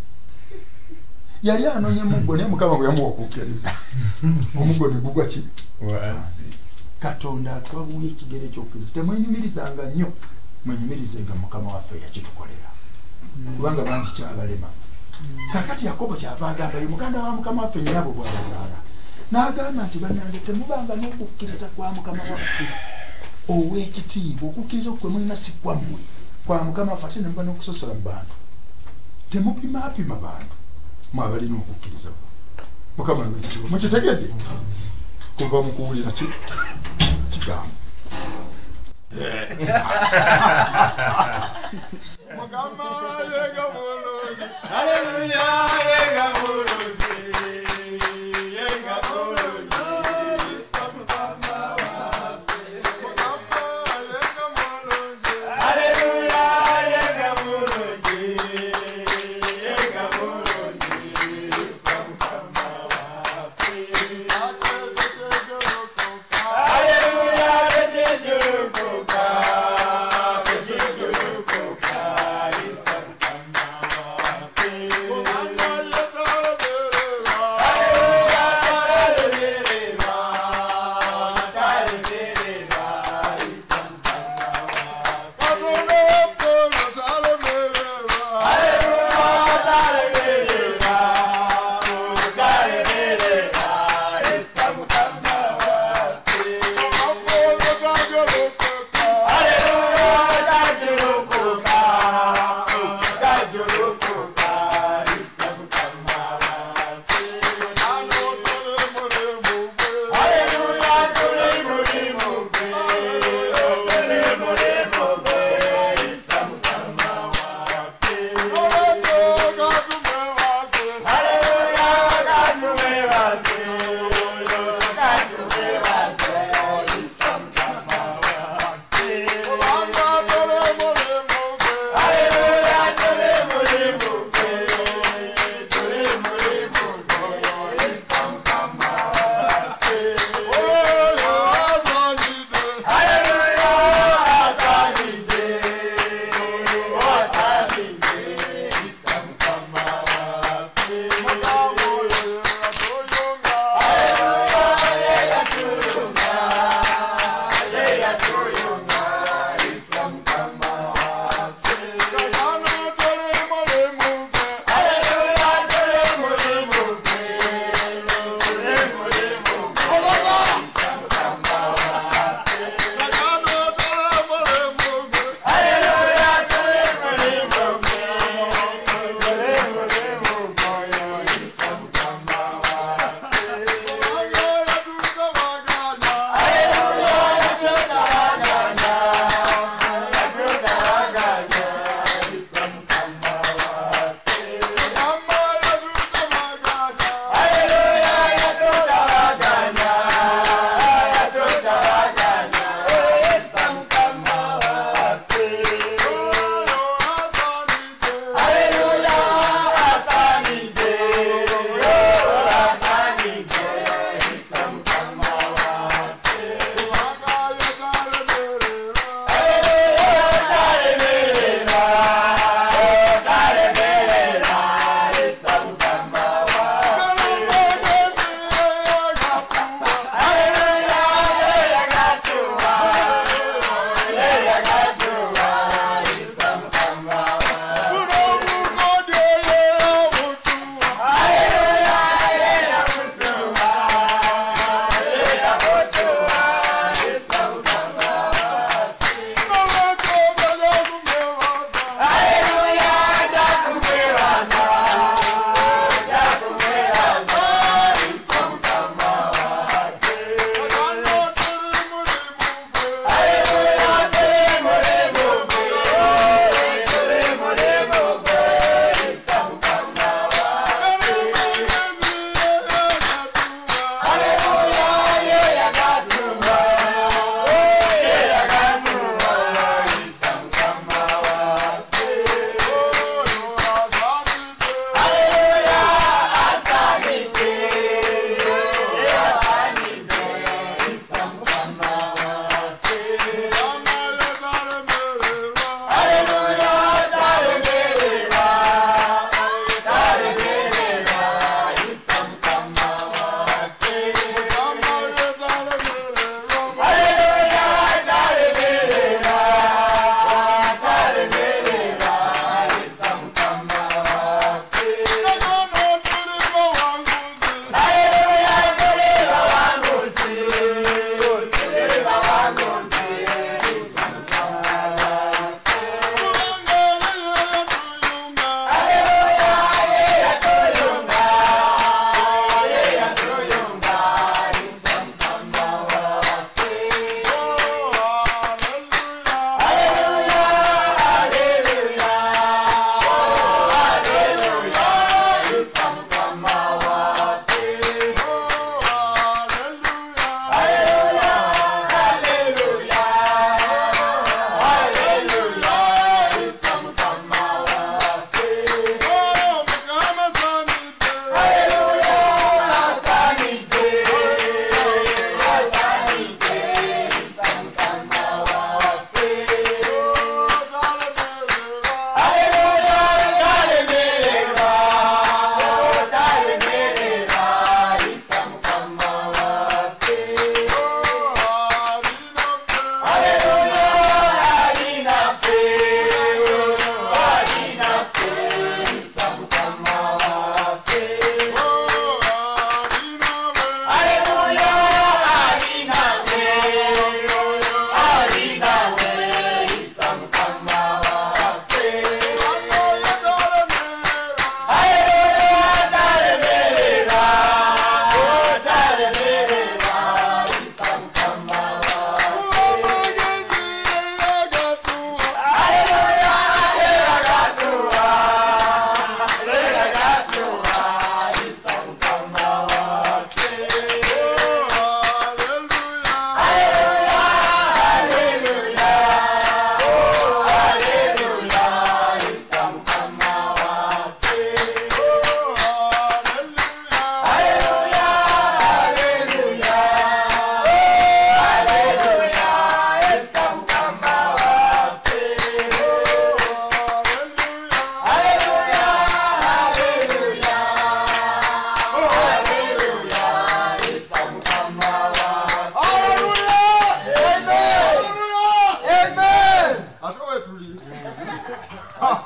yali anonye muggo naye mukama bwe yamuwa okukkiriza omuggo ne gugwa ki Katonda atwawuya ekigere ekyokukkiriza temwenyumirizanga nnyo mwenyumirizenga mukama waffe yakitukolera kubanga bangi kyabalema kakati Yakobo kyava agamba ye muganda wa mukama waffe nnyabo bw'abazaala n'agamba nti bannange temubanga n'okukkiriza kwa mukama waffe ow'ekitiibwa okukkiriza kwe mulina si kwammwe kwa mukama waffe ate ne muba n'okusosola mu bantu temupimaapima bantu mwabalina okukkiriza mukama wekitiibwa mukitegedde kuva mu kuwulira ki kigambo mukama yenga mulungi haleluya yenga mulungi yenga mulungi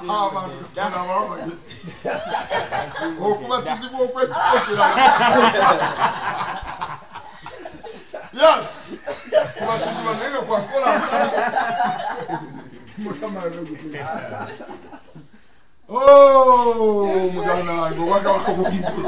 abantu n'abamagezi okubatizibwa okwekikokera yes kubatizibwa naye kwakola oh mugana wange obwaka bw'omukulu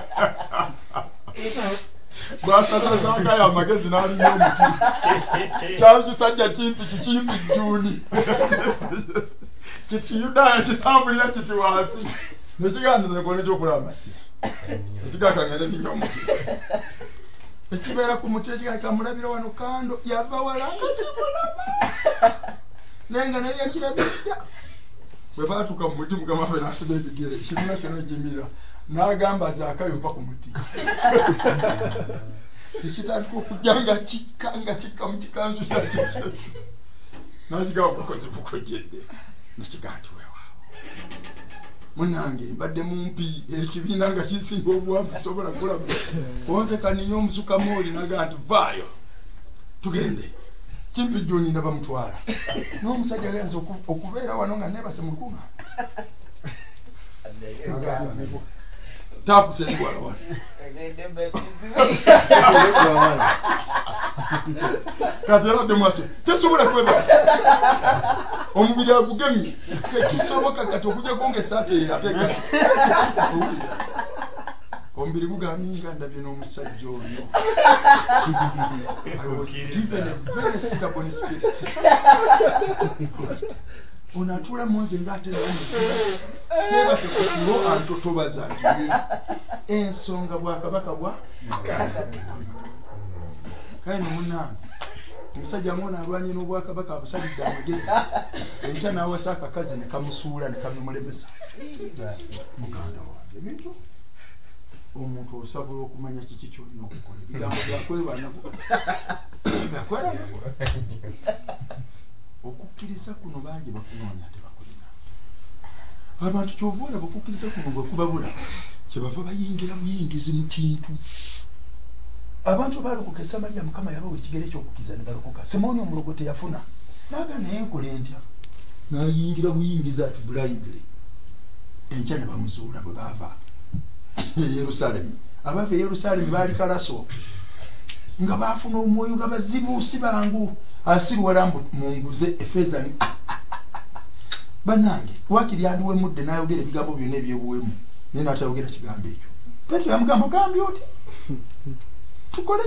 bwasasazanga ya amagezi n'alinnya omuti kyali kisajja kimpi kikimpi jjuuni kitiyudaaya kitambulira kiti wansi nekigandiza nekoleta okulaba amasiro ekigakangane ninya omuti ekibeera ku muti ekigakamulabira wano kando yava wala akakimulaba naye nga naye yakirabirira bwe baatuuka mu muti mukama ffe n'asiba ebigere kirina kyona ejimira n'agamba zaakayova ku muti ekitandika okujja nga kikka nga kikka mu kikanzu kyakyo n'akigaba bukozi bukojjedde nekigaa nti weewaawo munange mbadde mumpi ekibiina nga kisinga obuwanvu sobola kulabu onze kaninya omusuka mooli nagaa nti vaayo tugende kimpi jjoni nabamutwala n'omusajja agenza okubeera wano nga nebase mu lukunga tapu tendwala wano kati era demwaso tesobola kweba omubiri agugemye tekisoboka kati okujjako ngaesaati atekasi omubiri gugaminga ndabye n'omusajja oyo I was given a very stubborn spirit ono atula munze ng'ate n'omusiba seebake kutulo antotobaza nti ensonga bwakabaka bwa kale nomunange omusajja ng'ono alwanye n'obwakabaka abusalidde amagezi enkya n'awasa akakazi ne kamusuula ne kabimulemesa muganda wange bintu omuntu osobola okumanya kiki kyolina okukola ebigambo byakwerwanako byakwerwanako okukkiriza kuno bangi bakunoonya tebakulina abantu kyova olaba okukkiriza kuno bwe kubabula kyebava bayingira buyingizi mu kintu abantu balokoka esamaliya mukama yabawa ekigere ekyokukkiriza ne balokoka Simoni omulogote yafuna naga naye nkole ntya nayingira buyingizi ati blindly enkya ne bamuzuula bwe baava e Yerusalemu abaava e Yerusalemu baali kalaso nga baafuna omwoyo nga bazibu si bangu asirwala munguze efezani banange wakiri andiwe mudde nayogera ebigambo byonna ebyebuwemu naye n'atayogera kigambo ekyo Petero yamugamba ogambye oti tukole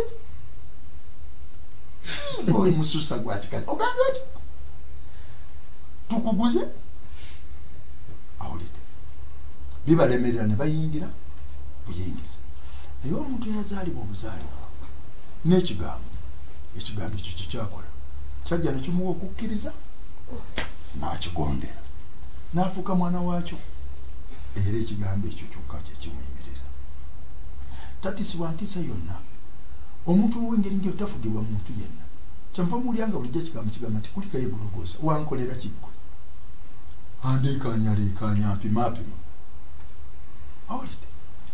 ki oli mususa gwa kikazi ogambye oti tukuguze awulidde bibalemerera ne bayingira buyingiza naye omuntu eyazaalibwa obuzaalibwa n'ekigambo ekigambo ekyo kyekyakola kyajja nekimuwa okukkiriza n'akigondera n'afuuka mwana waakyo era ekigambo ekyo kyokka kyekimuyimiriza tatisibwa ntiisa yonna omuntu ow'engeri ngeri tafugibwa muntu yenna kyanva mulyanga bulijjo ekigambo kigamba nti kulika yegologoosa wankolera kiggwe andeekanyaleekanya mpimapima awulidde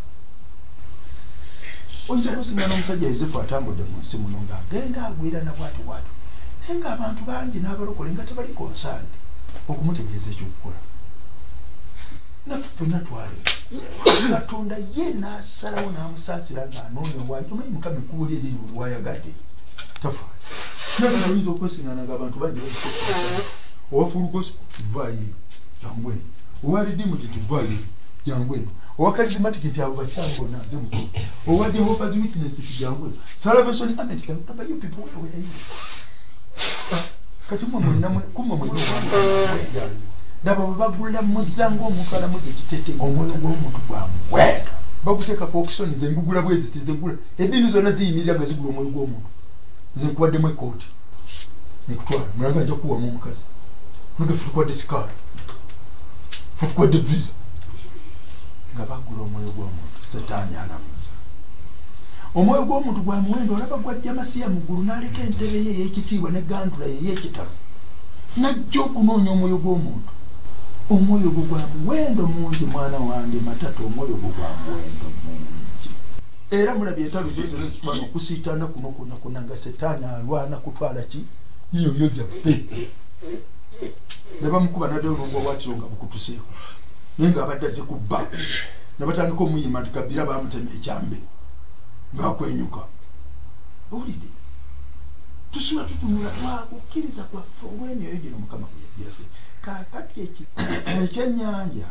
oyinza kusinga n'omusajja Yosefu atambudde mu nsi muno ng'agenda agwira na bwati bwati naye ng'abantu bangi n'abalokole nga tebali konsande okumutegeeza ekyokukola naffe ffenna twale Katonda ye n'asalawo n'amusaasira ng'anoonya owange omanyi mukama ekkubo lye eriri buli wayagadde tafaali naye oyinza okwesiŋŋaana ng'abantu bangi bazikosa owafuulu gospel tuvaayo jangu eno owa redeemed tuvaayo jangu eno owa charismatic nti abo bakyamu bonna nze mukulu owa Jehovah's Witness nti jangu eno Salvation Army nti aba you people where were you kati mwe mwenna kumwe mwenna ndaba bwe bagulira muzanga omuntu alamuza ekitete omwoyo gw'omuntu gwamuwenda baguteeka ku auction nze ngugula bwezi tizegula eddiini zonna ziyimirira nga zigula omwoyo gw'omuntu nze nkubaddemu ekooti nkutwala mulanga nja kuwamu omukazi nuge futukwadde sikaala futukwadde visa nga bagula omwoyo gw'omuntu setaani alamuza omwoyo gw'omuntu gwamuwenda olaba gwajja masiya mu ggulu n'aleka entebe ye ey'ekitiibwa ne gandula ye ey'ekitalo najja okunoonya omwoyo gw'omuntu omwoyo gwo gwa muwendo mungi mwana wange matata omwoyo gwo gwa muwendo mungi era mulabye entalo zozona zitwana okusiitana kuno kuna kuna nga setaani alwana kutwala ki myoyo gyaffe ne bamukuba nadde olungo bwatiro nga bukutuseeko naye ng'abadde azze kubba ne batandika omuyima nti Kabira bamutema ekyambe ng'akwenyuka. Owulidde tusula tutunula lwakukkiriza kwaffe olw'emyoyo gino Mukama gwe yaffe. Kaakati ekyennyanja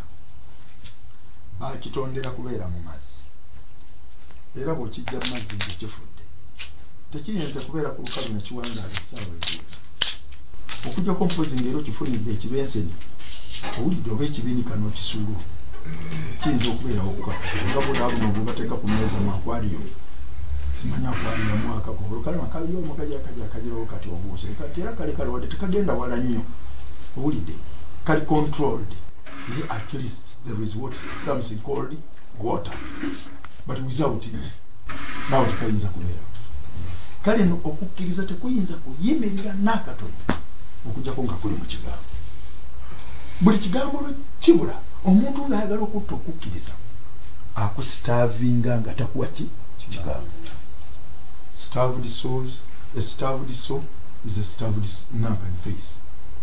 bakitondera kubeera mu mazzi era bw'okijja mu mazzi ng'ekifudde tekiyinza kubeera ku lukalu nekiwangaala essaawa ezimu okujjako mpozi ng'era okifunidde ekibenseni owulidde oba ekibinika n'okisuula kiyinza okubeerawo nga bonabuno bwe bateeka ku mmeeza mu akwariyo simanya akwariyo mwaka kukalama kali omu kajja kajja akagirawo kati obuuse kati era kale kale wadde tekagenda wala nnyo owulidde kali controlled naye at least there is what something called water but without it nawe tekayinza kubeera kale no okukkiriza tekuyinza kuyimirira n'akatono okujjako nga kuli mu kigambo buli kigambo lwe kibula omuntu ng'ayagala okutta okukkiriza akusitaavinga nga takuwa ki kigambo. Starved souls, a starved soul is a starved number and face.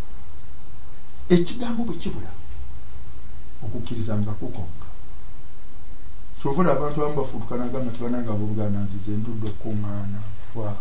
Ekigambo bwe kibula okukkiriza nga kukonka kyovula abantu abamu bafutukana gamba tibananga abooluganda nzize ndudde okuŋŋaana fa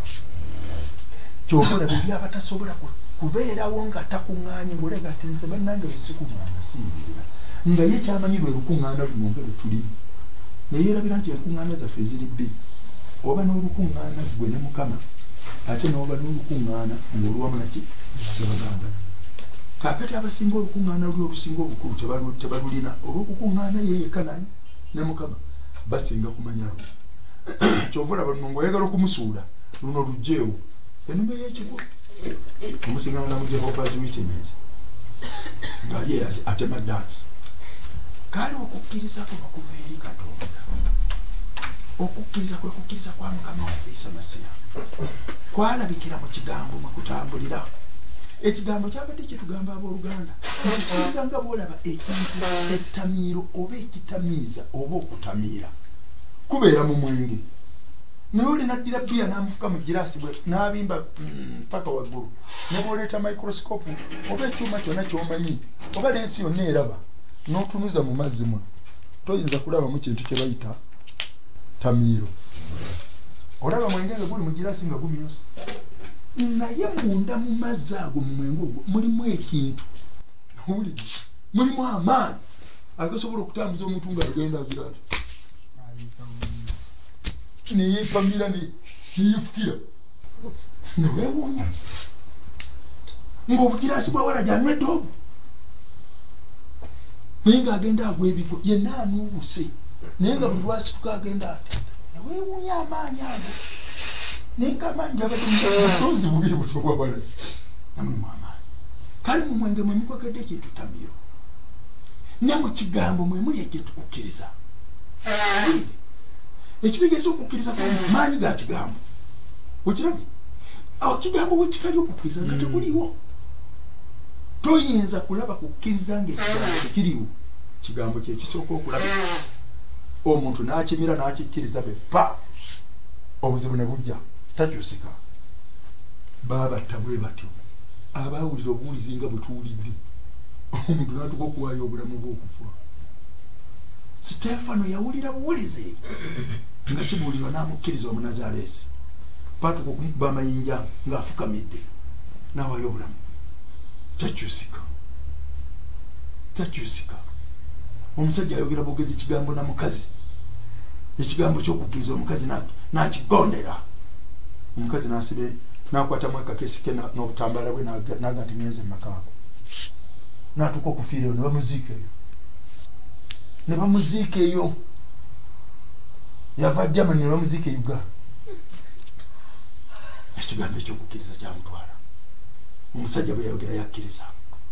kyovula bebya abatasobola kubeerawo nga takuŋŋaanye ngulega ati nze bannange besikuŋŋaana siyinzira nga ye kyamanyi lwe lukuŋŋaana luno nga lwe tulimu naye yerabira nti enkuŋŋaana zaffe ziri bbiri oba n'olukuŋŋaana gwe ne Mukama ate n'oba n'olukuŋŋaana ng'oluwamu naki abaganda. Kaakati abasinga olukuŋŋaana luli olusinga obukulu tebalulina olw'okukuŋŋaana ye yekka naye ne Mukama basinga kumanya luno kyova olaba luno ng'oyagala okumusuula luno lugjeewo ennume y'ekigo omusingana na mu Jehovah's Witness ng'ali atema dansi. Kale okukkiriza kuno kuva eri Katonda. Okukkiriza kwe kukkiriza kwa Mukama waffe Isa Masiya kwalabikira mu kigambo mwe kutambulira. Ekigambo kyabadde kitugamba abooluganda ekiganga bwolaba ekintu ettamiiro oba ekitamiiza oba okutamiira kubeera mu mwenge naye olinaddira bbiya n'amufuka mu giraasi bwe n'abimba mpaka waggulu ne bw'oleeta microscope oba ekyuma kyonna ky'omanyi oba n'ensi yonna eraba n'otunuza mu mazzi muno toyinza kulabamu kintu kye bayita tamiiro. Olaba mwenge nga guli mu giraasi nga gumyusa naye munda mu mazzi ago mu mwenge ogwo mulimu ekintu owulidde mulimu amaanyi agasobola okutambuza omuntu ng'agenda agira ati neyepamira neyefukira neweewuunya ng'obugiraasi bwawala gyanywedde obwo naye ng'agenda agwa ebigo yenna anuubuse naye nga buli lwasituka agenda ati neweewuunya amaanyi ago naye ng'amaanyi gabadde mutonzi bubiri butobwawala namulimu amaanyi. Kale mu mwenge mwe mukwekedde ekintu tamiiro ne mu kigambo mwe muli ekintu kukkiriza. Ekitegeeza okukkiriza kwa maanyi ga kigambo okirabye awo kigambo bwe kitali okukkiriza nga tekuliwo toyinza kulaba kukkiriza ng'ekigambo tekiriwo. Kigambo kyekisooka okulaba omuntu n'akimira n'akikkiriza be pa obuzibu ne bujja takyusika. Baabatta bwe batyo abaawulira obuwulizi nga bwe tuwulidde omuntu n'atuka okuwaayo obulamu bw'okufa. Siteefano yawulira buwulizi nga kibuulirwa n'amukkiriza Omunazaaleesi paatuka okumukuba amayinja ng'afukamidde n'awaayo obulamu bwe. Takyusika takyusika. Omusajja ayogera bwogezi kigambo na mukazi ekigambo ky'okukkiriza omukazi n'akigondera omukazi n'asibe n'akwatamu akakesi ke n'obutambaala bwe n'aga nti ngenze makaako n'atuuka okufiira eyo ne bamuziika eyo ne bamuziika eyo yava Germany ne bamuziika e Uganda. Ekigambo ekyokukkiriza kyamutwala omusajja bwe yayogera yakkiriza.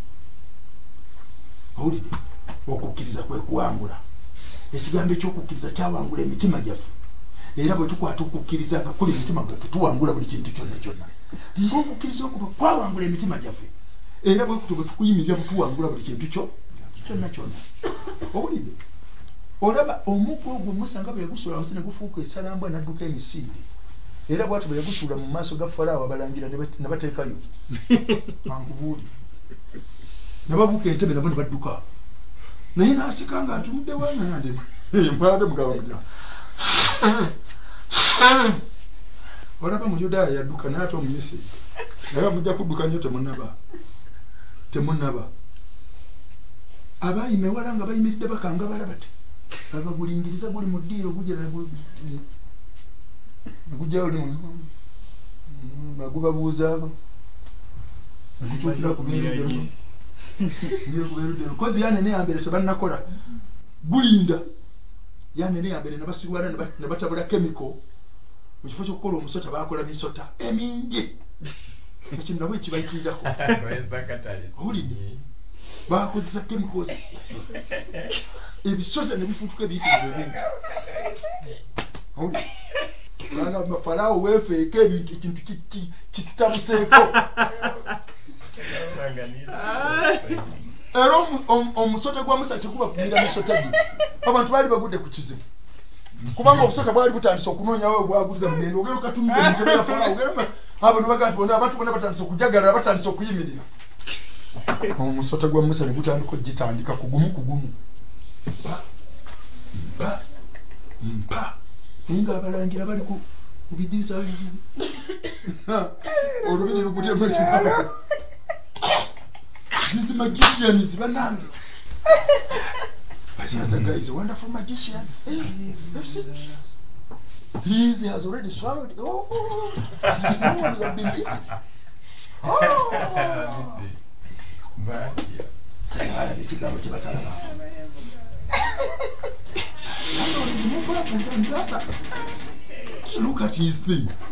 Owulidde okukkiriza kwe kuwangula. Ekigambo ekyokukkiriza kyawangula emitima gyaffe era bwe tukwata okukkiriza nga kuli emitima gyaffe tuwangula buli kintu kyonna kyonna ng'okukkiriza okuba kwawangula emitima gyaffe era bwe kutuba tukuyimirira mu tuwangula buli kintu kyo kyonna kyonna. Owulidde olaba omuggo ogwo musanga bwe yagusuula wansi ne gufuuka essalambwa n'adduka emisinde era bw'atyo bwe yagusuula mu maaso ga Falaawo abalangira ne bateekayo mangubuuli nababuka entebe nabo ne badduka naye nasikanga atumudde wana nande mwade mugabo mutya olaba mu Yuda yadduka n'ate omumisiri naye mujja kudduka nnyo temunnaba temunnaba abayime wala nga bayimiridde bakanga balabate abagulingiriza guli mu ddiiro gujera gujja oli bagubabuuzaako nakutuukira ku bintu kozi yanene yambere tebannakola gulinda yanene yambere nabasirwala ne batabula chemical mu kifo ky'okukola omusota bakola misota emingi ekintu nabwe kibayitirirako owulidde bakozesa chemicals ebisota ne bifuutuka ebiyitiridde ebingi owulidde banga Farao weefeeko ebintu ekintu kitutabuseeko era omusota gwa Musa tekuba kumira misota gye abantu baali bagudde ku kizibu kubanga obusota bwali butandisa okunoonyawo bwaguliza mugendo ogera okatumire mu ntebe ya Farao ogera abantu baga nti bona abantu bonna batandisa okujagalala batandisa okuyimirira omusota gwa Musa ne gutandika gitandika kugumu kugumu mpa mpa ninga abalangira bali ku bidisa olubiri lugudemu ekibala this magician is banange Pastor guy is a wonderful magician. You've seen he has already swallowed. Oh, his nose have been eaten. Oh, look at his things.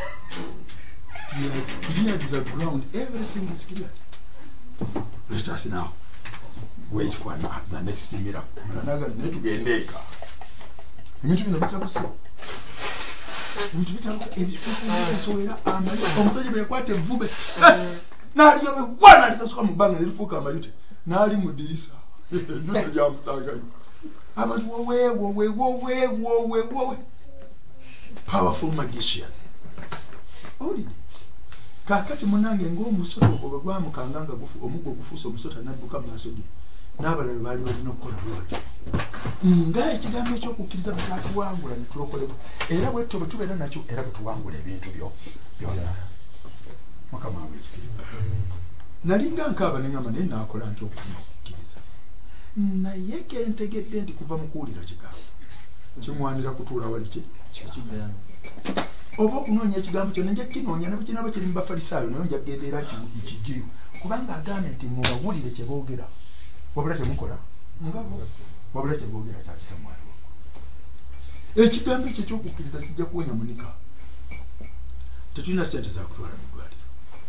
He has cleared the ground. Everything is clear. Let us now wait for the next miracle. Naga netugendeka. Emintu bino bitabuse. Emintu bitabuka ebifukira amali. Omusaje bekwate vube. Nali yobe wana alikasoka mu banga lifuka amayute. Nali mu dirisa. Ndio ya mutanga. Abantu wowe wowe wowe wowe wowe. Powerful magician. Olide. Kakati munange ng'omusota oba gwamukanganga gufu omuggo gufuusa omusota n'adduka mu maaso ge n'abalala baali balina okukola bwati nga ekigambo ekyokukkiriza bwatuwangula ne tulokolebwa era bwetto bwe tubeera nakyo era bwe tuwangula ebintu byo byonna mukama wange ekitiibwa nalinga nkaaba ne ngamba naye naakola nti okufuna okukkiriza naye kentegedde nti kuva mu kuwulira kigambo kimwanira kutuula wali ki ekigambo oba okunoonya ekigambo kyonna nja kinoonya nabo kinaba kiri mu Bafalisaayo naye nja kugenda era kigiyo kubanga agambye nti mubawulire kye boogera wabula temukola ngabo wabula kye boogera kyakitamwali ekigambo ekyo ekyokukkiriza kijja kuwonya munika tetulina ssente za kutwala mu ddwaliro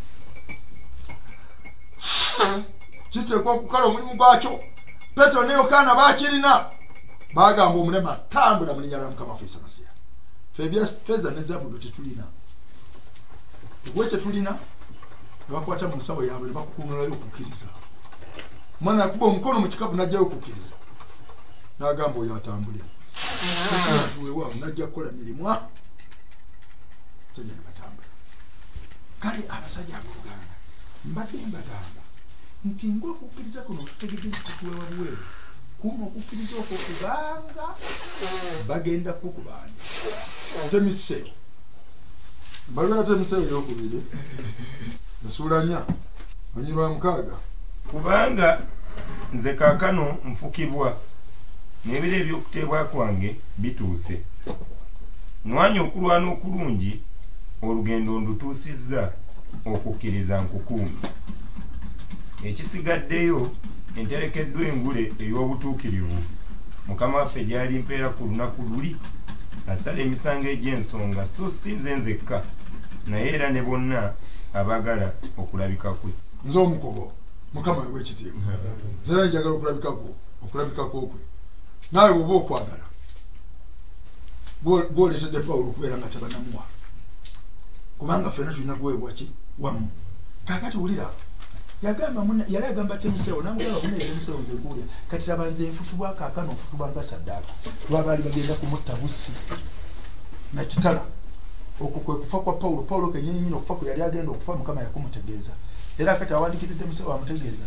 kiteekwa okukala omulimu gwakyo Petero ne Yokaana baakirina baagamba omulema tambula mu linnya lya Mukama waffe Yesu Masiya febya feza ne zabu tetulina gweche tulina bakwata mu nsawo yaabwe bakukunulayo okukkiriza mwana akuba omukono mu kikapu najjayo okukkiriza n'agamba oyo atambule wewa najja kukola mirimu sajja ne batambula kale abasajja ab'Oluganda mbadde mbagamba nti ng'okukkiriza kuno tutegedde nti tukuwewa buweewe kuma okukkiriza okwo kubanga bagenda kukubanja temise balina temise eyokubiri nsuulanya onyirwa mukaaga kubanga nze kaakano nfukibwa n'ebiro ebyokuteebwa kwange bituuse nwanya okulwana okulungi olugendo ndutuusizza okukkiriza nkukuumi ekisigaddeyo enterekeddwa engule ey'obutuukirivu mukama waffe gyali mpeera ku lunaku luli asala emisango egy'ensonga so si nze nzekka naye era ne bonna abaagala okulabika kwe nze omukobo mukama we w'ekitiibwa nze njagala okulabikako okulabikako kwe naawe bw'oba okwagala bw'oleetedde Pawulo okubeera nga tabanamuwa kubanga ffenna tulina kuweebwa ki wamu kaakati wulira yagamba muna yali agamba Timoseewo namugamba muna Timoseewo nze nkuwulira kati laba nze nfutubwa kaakano nfutubwa nga saddaaka lwa baali bagenda kumutta busi na kitala okwo kwe kufa kwa Pawulo Pawulo kennyini nyini okufa kwe yali agenda okufa Mukama yakumutegeeza era kati awandikidde Timoseewo amutegeeza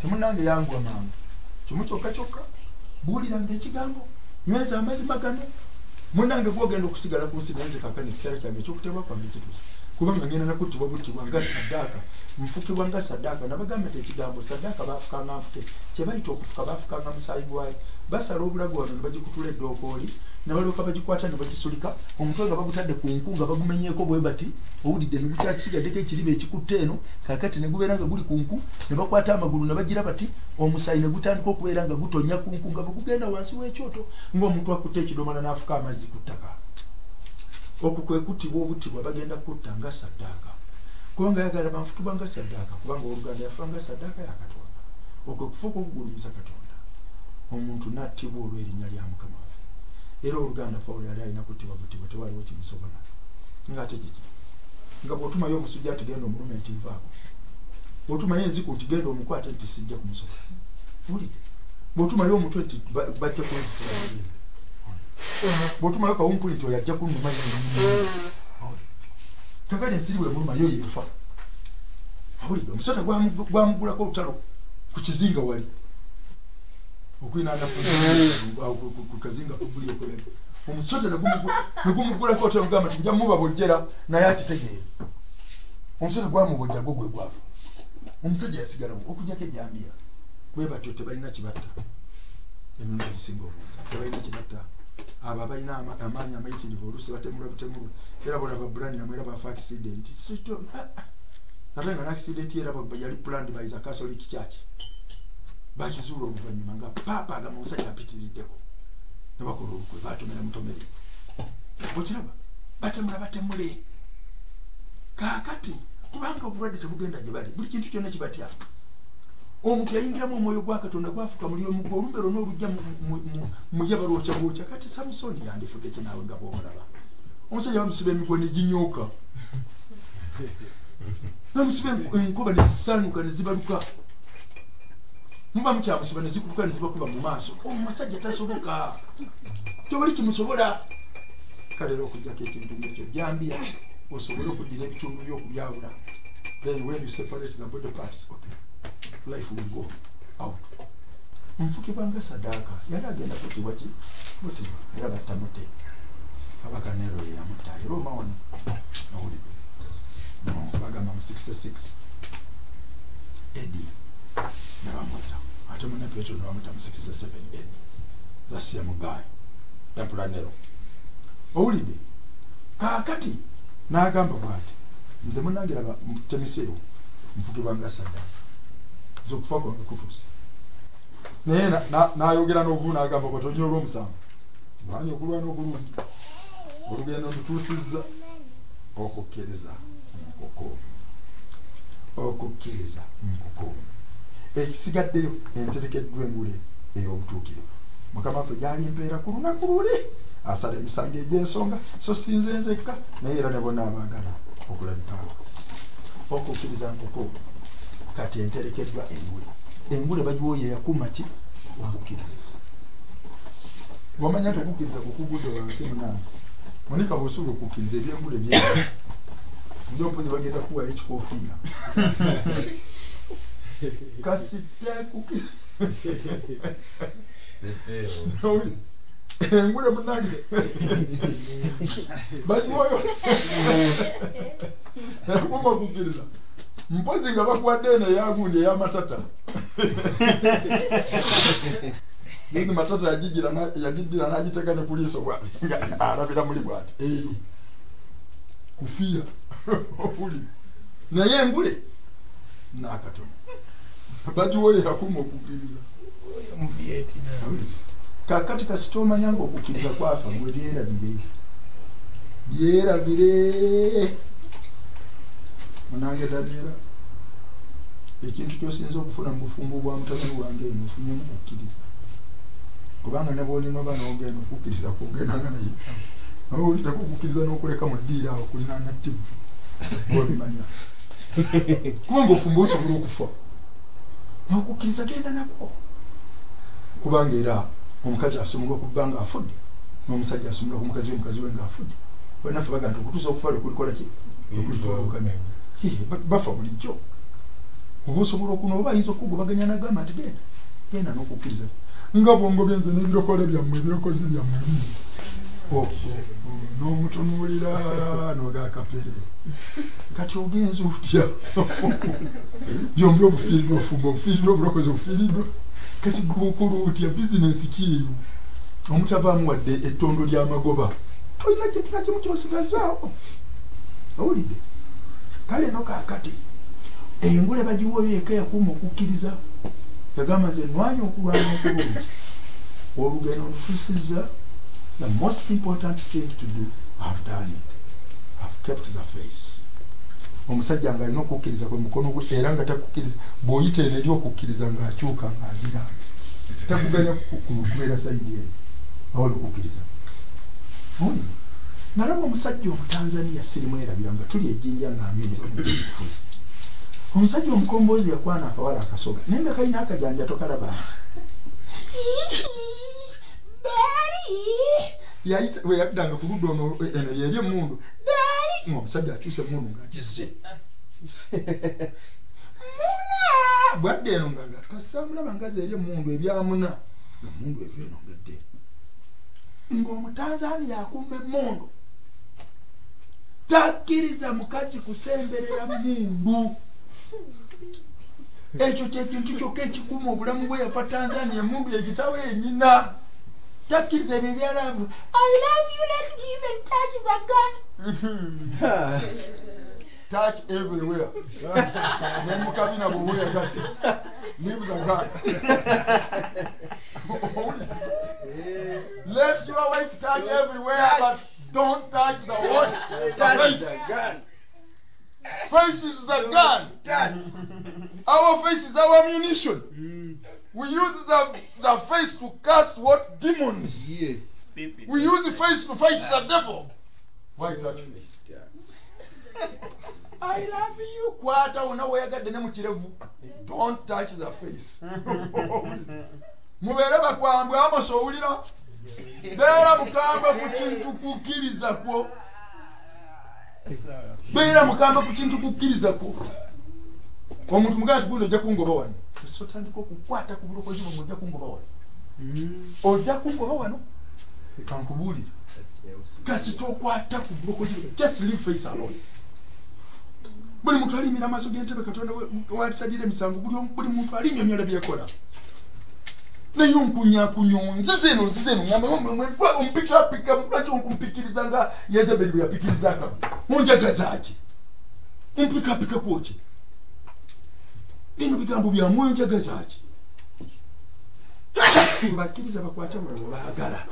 temunange yangu amangu kimu kyokka kyokka buuliranga ekigambo nyweza amazima gano munange gwogenda okusigala ku nsi nayenze kakani ekiseera kyange ekyokutebwa kwange kituuse kubanga ngenda nakuttibwa buttibwa nga saddaaka nfukibwa nga saddaaka nabagamba nti ekigambo saddaaka baafukanga nfuke kyebayita okufuka baafukanga musaayi gwayo basala obulago wano ne bagikutula eddookooli ne balyoka bagikwata ne bagisulika omutwe nga bagutadde ku nku nga bagumenyeeko bwe bati owulidde ne gukyakisigaddeko ekiriba ekikutte eno kakati ne gubeera nga guli ku nku ne bakwata amagulu ne bagira bati omusaayi ne gutandika okubeera nga gutonya ku nku nga bagugenda wansi w'ekyoto ng'omuntu akutte ekidomola n'afuka amazzi ku ttaka okwo kwe kuttibwa obuttibwa bagenda kutta nga saddaaka kubanga yagala banfukibwa nga saddaaka kubanga oluganda yafa nga saddaaka ya katonda okwe kufuuka okugulumiza katonda omuntu nattibwa olw'erinnya lya mukama waffe era oluganda pawulo yali alina kuttibwa buttibwa tewaliwo kimusobola ngaate kiki nga bw'otumayo omusujja atigenda omulume nti nvaako bw'otumayo enziku nti genda omukwate nti sijja kumusobola ulidde bw'otumayo omutwe nti bajja kunzitira bw'otumayo kawumpuli nti oyajja kunuma kakale ensiri bwemuluma yo yeefa awulidde omusota gwamugulako olutalo ku kizinga wali okwinaana ku kazinga kubuli okweri omusota negumugulako olutalo gamba nti nja muba bojjera naye akitegeere omusota gwamubojja gwo gwe gwafa omusajja yasigalawo okujjako ejambiya bwe batyo tebalina kibatta emirundi egisinga obungi tebalina kibatta abo abalina amaanyi amayitirivu oluusi batemula butemula era bolaba buraniamu era bafa accidenti ate nga naaccidenti era yali planned by the Catholic Church bakizuula oluvannyuma nga paapa agamba omusajja apitiriddeko ne bakola olukwe batomera mutomere okiraba batemula batemule kaakati kubanga obulwadde tebugenda gye bali buli kintu kyonna kibatya omuntu yayingiramu omwoyo gwa katonda gwafuka muli omuggo olumbero n'olujja mujja balwokya bwokya kati samusoni yandifudde kinaawe nga bwomulaba omusajja bamusiba emigwa ne ginyooka bamusiba enkoba ne zisaanuka ne zibaluka muba mukyamusiba ne zikuluka ne zibakuba mu maaso omusajja tasoboka tewali kimusobola kale era okugjako ekintu ngekyo jambiya osobole okuddira ebitundu by'okubyawula then when you separate the body parts okay life will go out mfukibwa nga saddaaka yali agenda kuttibwa ki buttibwa era battamute kabaka nero ye yamutta era omawano awulidde bagamba mu sixty-six edi ne bamutta ate mune petero ne bamutta mu sixty-seven edi the same guy emperor nero owulidde kaakati n'agamba bwati nze munange raba temiseewo nfukibwa nga saddaaka zokufa kwange kutuuse naye n'ayogera n'obuvu n'agamba bwatonnya olw'omusanvu mwanya okulwana okulungi olugendo ntutuusizza okukkiriza nkoko okukkiriza nkoko ekisigaddeyo enterekeddwa engule ey'obutuukirivu mukama waffe gyali mpeera ku lunaku luli asala emisango egy'ensonga so sinze nzekka naye era ne bonna abaagala okulabikaako okukkiriza nkoko kati enterekeddwa engule engule bagiwoye yakuma ki okukkiriza wamanya nti okukkiriza kukugudde wansi munange monika bw'osuula okukkiriza ebyengule bye njo mpozi bagenda kuwayo ekikoofiira kasitekukkiriza engule munange bagiwoyo yakuma okukkiriza mpozi nga bakuwadde eno eyagundi ey'amatata nizi matata yagiddira n'agiteeka ne kuliiso bwati alabira muli bwati eyo kufiira okuli naye engule n'akatono bagiwoyo yakuma okukkiriza kakati kasita omanya nga okukkiriza kwafa gwe byerabire byerabire munange daniera ekintu kyosinza okufuna mu bufumbo bwa mutabani wange eno ofunyemu okukkiriza kubanga ne bwolinoba n'ogenda okukkiriza kugendanga naye nawe olitako okukkiriza n'okuleka mu ddiira awo kulina nattivu olimanya kubanga ofumbo osobola okufa n'okukkiriza genda nako kubanga era omukazi asomolwa okuba nga afudde n'omusajja asomolwa ku mukazi we mukazi we ng'afudde bannaffe baga nti okutuusa okufa lwe kulikola ki lwekulitwawukanya bafa bulijjo obusobola okuno oba ayinza okugobaganya nagamba nti genda genda n'okukkiriza nga bwongo byenze n'ebirokole byammwe ebirokozi byammwe n'omutunuulira n'ogakapere kati ogenza otya byombi obufiiriddwa ofumba obufiiriddwa obulokozi obufiiriddwa kati gwokola otya bizinensi kiyo omutavaamu wadde ettondo ly'amagoba olina gye tunakimu kyosigazaawo owulidde kale no kaakati engule bagiwoyo yeka yakuuma okukkiriza yagamba nze nwanya okulwana okulungi olugendo ntusiza the most important thing to do I've done it I've kept the face omusajja nga alina okukkiriza kwe mukono gwe era nga takukkiriza bw'oyita eno eri okukkiriza ng'akyuka ng'agira takuganya kubeera sayidi eri awali okukkiriza nalaba omusajja omutanzania sirimwerabira nga tuli ejjinja ng'amyenyebamufuzi omusajja omukombozi yakwana akawala akasoga naye nga kalina akajanja tokalaba yayita weyadanga ku ludda ono eno yeri emundu daali omusajja akyuse emundu ng'agize muna bwadde eno nga kasitambulaba ngazi eri emundu ebyamuna nga mundu eva eno ngedde ng'omutanzania akumba emundu takkiriza mukazi kusemberera mundu ekyo kyekintu kyokka ekikuuma obulamu bwe yafa Tanzania emundu yegitawo enyina takkiriza ebyo ebyalavu I love you let me even touch the gun touch everywhere nemukabina bwobweyagadde leave the gun let your wife touch everywhere but don't touch the what touch the gun face is the gun our face is our ammunition mm. We use the, the face to cast what demons yes we use the face to fight the devil why touch face I love you kwata ona weyagadde ne mukirevu don't touch the face mubere bakwambwe amasowulira beera mukamba ku kintu kukkiriza kwo beera mukamba ku kintu kukkiriza kwo omuntu mugati guno ojja kungoba wano esotandika okukwata ku bulokozi bwe ojja kungoba wano ojja kungoba wano kankubuulire kasi tokwata ku bulokozi just leave face alone buli muntu alimira amaaso g'entebe katonda walisadira emisango buli muntu alinyonyola byekola naye onkunyakunyo nzize eno nzize eno ngamba ompikapika lwaki onkumpikiriza nga Yezeberi bwe yapikiriza Akabu onjagazaaki ompikapika kwoki bino bigambo bya mwoyo njagazaaki bakkiriza bakwata mu baagala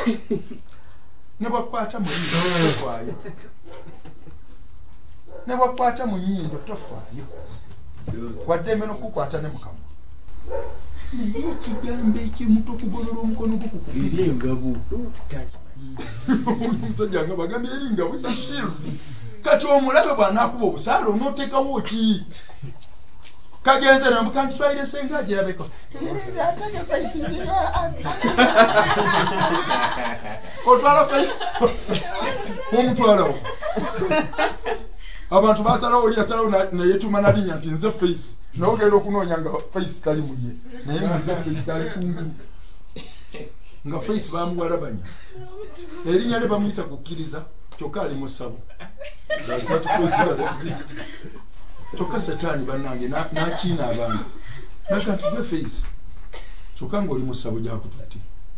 ne bakwata mu nyindo tofaayo ne bakwata mu nyindo tofaayo wadde emeno kukwata ne mukamwa naye ekigambo ekimuto okugolola omukono gwo kukubirengabu omusajja nga bagambye eringabu sashiru kati omulabe bw'anaakuba obusaale onooteekawo ki kagenze na mukantwalire senga agirabeko atanya face otwala face omutwalawo abantu basalawo oli yasalawo nayetuma nalinya nti nze face naye ogenda okunoonya nga face tali muye naye nze face ali kungulu nga face bamuwalabanya erinnya ne bamuyita kukkiriza kyokka ali mu ssabo kyokka sataani bannange n'akiina abantu naga nti gwe face kyokka ng'oli mu ssabo gyakututte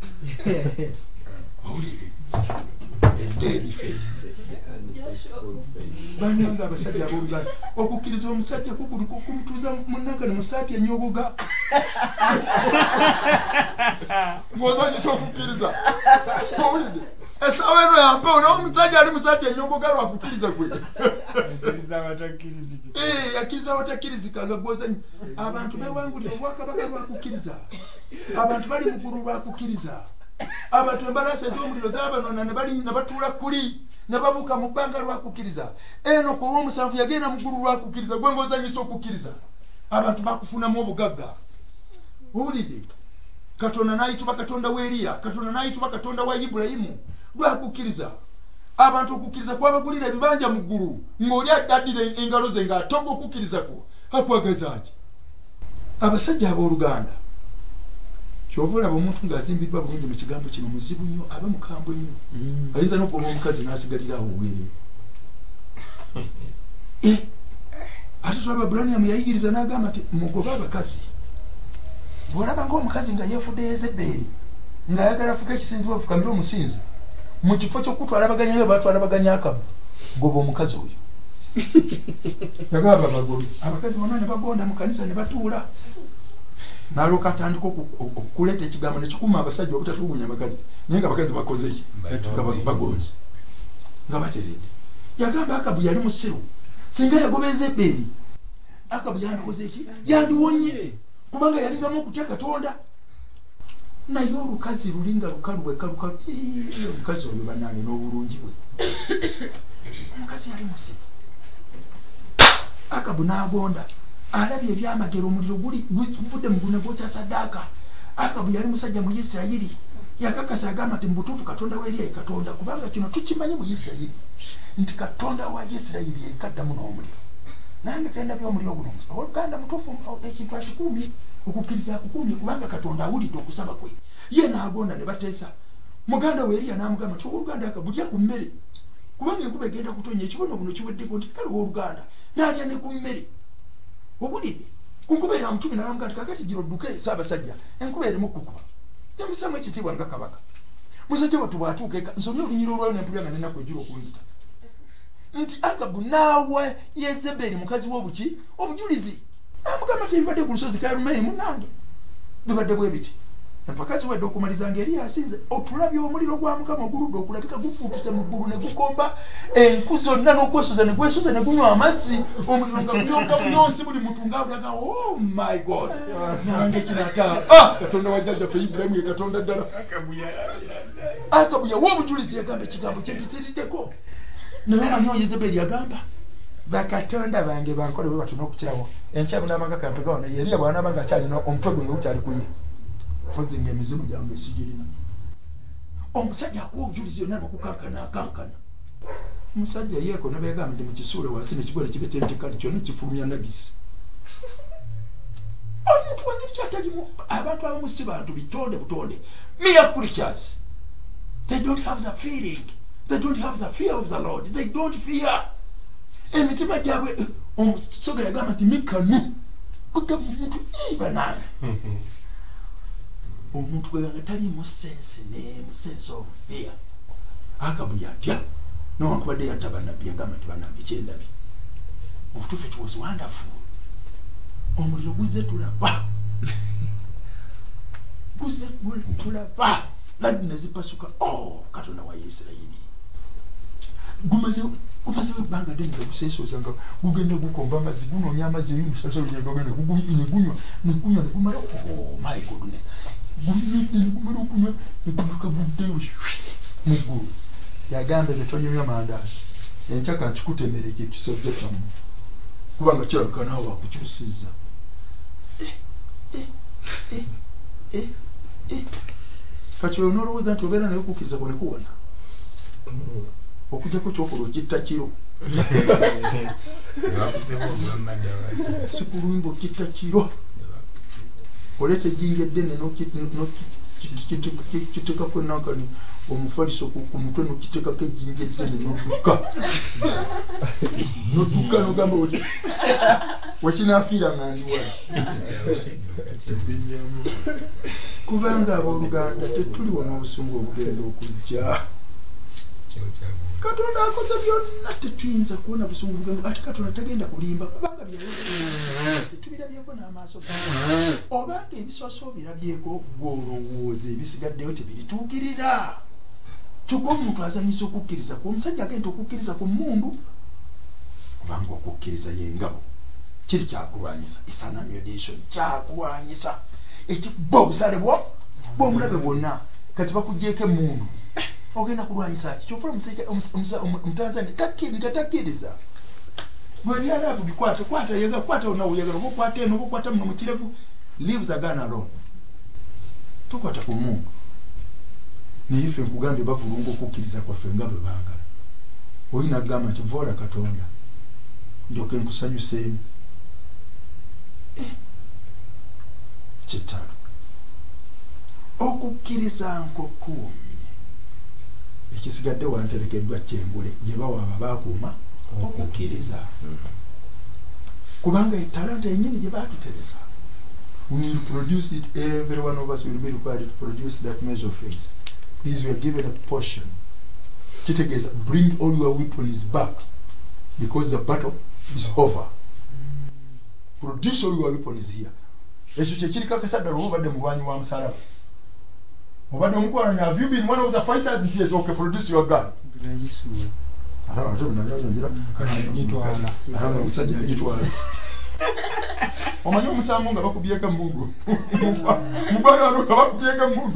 owulire eddeedi face bannange abasajja abooluganda okukkiriza omusajja kukumutuuza munnange ne musaati enyoboga ng'ozanyisa okukkiriza owulidde esawa eno yampewo naye omusajja ali musaati enyoboga lwakukkiriza gwe yakiriza abatakkirizika nga gwozanyi abantu bewangulira obwakabaka lwakukkiriza abantu bali mugulu lwakukkiriza abantu embalaasa ez'omuliro zabanona ne batuula kuli ne babuuka mu bbanga lwakukkiriza eno ku olw'omusanvu yagenda mugulu lwakukkiriza gwe ng'ozanyisa okukkiriza abantu bakufunamu obugagga owulidde katonda n'ayitibwa katonda wa Eriya katonda n'ayitibwa katonda wa Ibulayimu lwakukkiriza abantu okukkiriza kwabagulira ebibanja mu ggulu ng'oli addaddira engalo ze ng'atonga okukkirizako akwagazaaki abasajja abooluganda kyova olaba omuntu ng'azimbiddwa bulungi mu kigambo kino muzibu nnyo aba mukambwe nnyo ayinza n'okuba omukazi n'asigalira awo obwereere ate tulaba Bulaniyamu yayigiriza n'agamba nti mugoba abakazi bw'olaba ng'omukazi nga yeefudde Yezeberi ng'ayagala afuka ekisinzibwa afukamire omusinzi mu kifo ky'okutwala baganyayo batwala baganya Akabu goba omukazi oyo yagamba bagobe abakazi bonna ne bagonda mu kanisa ne batuula nalwoka atandika okuleeta ekigambo nekikuma abasajja obutatulugunya abakazi naye nga abakazi bakozeki nga bagonzi nga bateredde yagamba Akabu yali musiru singa yagoba Yezeberi Akabu yandikoze eki yandiwonye kubanga yalingamu okutya Katonda naye olukazi lulinga lukalu wekalukalu omukazi oyo banange n'obulungi bwe omukazi yali musiru Akabu n'agonda alabye ebyamagero omuliro guvudde mu gune gwokya saddaaka Akabu yali musajja mu Isirayiri yakakasa agamba nti mubutuufu Katonda weeri ye Katonda kubanga kino tukimanyi mu Isirayiri nti Katonda wa Isirayiri yekaddamu n'omuliro nange kenda by'omuliro guno oluganda mutuufu ekintu akikuumye okukkiriza akukuumye kubanga Katonda awulidde okusaba kwe ye n'agonda ne bateesa muganda we Eriya n'amugamba nti oluganda Akabu lya ku mmere kubanga enkuba egenda kutonya ekibono buno kiweddeko nti kale oluganda n'alya ne ku mmere owulidde ku nkuba era amutumi n'alamuga nti kakati gira odduke Ssaabasajja enkuba erimu kukuba yamusaamu ekitiibwa nga kabaka musajja wattu bw'atuuka eka nsomye olunyiro olwayo nempulya nga nenaku ejira okunzita nti Akabu n'awa Yezeberi mukazi w'obuki obujulizi amugamba nti ebibadde ku lusozi Kalumeeri munnange bibadde bwe biti empaka ziwedde okumaliza ng'eri asinze otulabye omuliro gwa Mukama oguludde okulabika gufuutuse mu ggulu ne gukomba enku zonna n'okwesuza ne gwesuza ne gunywa amazzi omuliro nga guyonka buyonsi buli muntu ng'abulaga oh my god nange kinata ah Katonda wa jjajjaffe Ibulayimu ye Katonda ddala Akabu yawa obujulizi yagamba ekigambo kyempitiriddeko naye omanyi Yezeberi yagamba bakatonda bange bankole bwe batuna okukirawo enkya bunamanga kampega wano Eriya bw'anaaba nga akyalina omutwe gwe nga gukyali ku ye fozi ng'emizimu gyange sigirina omusajja akuwa obujulizi yonna n'okukankana akankana omusajja yeeko ne beegamba nti mu kisuule wansi ne kigwa ne kibetentekali kyonna kifulumya nagisi omuntu wangeri kyatalimu abantu abamu si bantu bitonde butonde mere creatures they don't have the feeling they don't have the fear of the Lord they don't fear emitima gyabwe omusoga yagamba nti mikanu kugamba omuntu ibananga omuntu bwe nga taliimu sense ne mu sense of fear Akabu yatya newankubadde yatta bannabbi yagamba nti bannange kyendabye obutuufu it was wonderful omuliro guzze tulaba guzze tulaba laddu ne zipasuka oh Katonda wa Isirayiri gumaze kumaze ebbanga ddene nga guseesooza nga gugenda gukomba amazzi gunoonya amazzi eyo musasalo nyagagenda ne gunywa ne gunywa ne gumala oh my goodness gumala okunywa ne guduka buddeyo mu ggulu yagamba ebyo tonyumya mandaazi enkya kankikutemereka ekisajja kyamu kubanga kirabika naawe wakukyusizza kati oyo n'olowooza nti obeera naye okukkiriza kone kuwona okujjako kyokola okitta kiro si ku lwimba okitta kiro oleeta ejjinja eddene nokitekako enankani omufaliso ku mutwe nokitekako ejjinja eddene nodduka nodduka nogamba wakinaafiira nga ndiwala kubanga abooluganda tetuliwo n'obusungu obugenda okujja Katonda akoze byonna tetuyinza kuwona busungu bugendo ate Katonda tagenda kulimba kubanga byayogera tubirabyeko n'amaaso obanga ebiswaso birabyeko gwolowooza ebisigaddeyo tebirituukirira kyokka omuntu azanyisa okukkiriza ku omusajja agenda okukkiriza ku mmundu kubanga okukkiriza yengabo kiri kyakulwanyisa isanamyodation kyakulwanyisa ekibba obusale bwo bwomulabe bwonna kati bakugjeeko emmundu ogenda kulwanyisa ki kyofuna omutanzania nga takkiriza bwebyalaavu bikwate kwata yega kwata onawe oyagala oba okwata eno oba okwata muno mukirevu leaves agana alone tokwata ku mungu naye ffe nkugambye bavulunga okukkiriza kwaffe nga bwe baagala olina agamba nti voola Katonda ndyoke nkusanyuseemu okukkiriza nkokuumye ekisigadde wanterekeddwa kyengule gye bawaaba bakuuma okukkiriza kubanga etalanta yennyini gye baatuteresa. We will produce it. Every one of us will be required to produce that measure of faith. Please, we are given a portion. Kitegeeza, bring all your weapons back because the battle is over. Produce all your weapons here. Ekyo kyekiri kakasadde obadde mulwanyi wa musalaba. Obadde omukwano, have you been one of the fighters? Yes, okay, produce your gun. Ara ate munanyonjera kajitwala. Ara musajja ajitwala. Omanyi omusango nga bakubyeka mungu. Mubanga aluka bakubyeka mungu.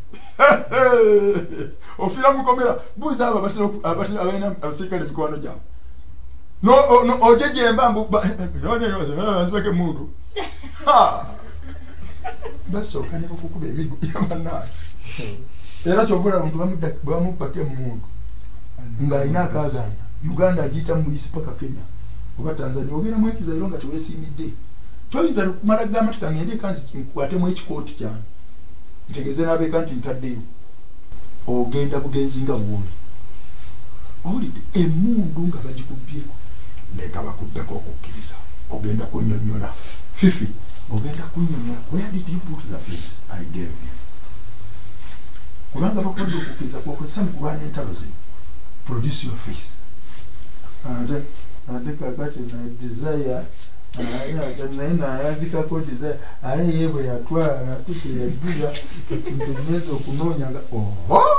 Ofira mukomera buza aba batira abatira abena abasikale mikwano jam. No no ojeje embambu no no asibake mungu. Ha. Baso kane bakukube emigo yamana. Era kyobula muntu bamudda bamupake mungu. Nga ina kazanya Uganda agita mu isi paka Kenya oba Tanzania ogera mu ekizairo nga tuwesimidde toyinza kumala gamba tukangende kanzi kinkwate mu ekikooti cyane ntegeze nabe kanti ntaddeyo ogenda bugenzi nga bwoli olide emundu nga bagikubyeko ndeka bakubbeko okukkiriza ogenda kunyonyola fifi ogenda kunyonyola where did you put the place I gave you kubanga bakondo okukkiriza kwokozesa mu kulwana entalo ze. Produce your face. And I think I got a desire. And I think I desire. I have a twelve. I think I give into the mess of Kunonya. Oh,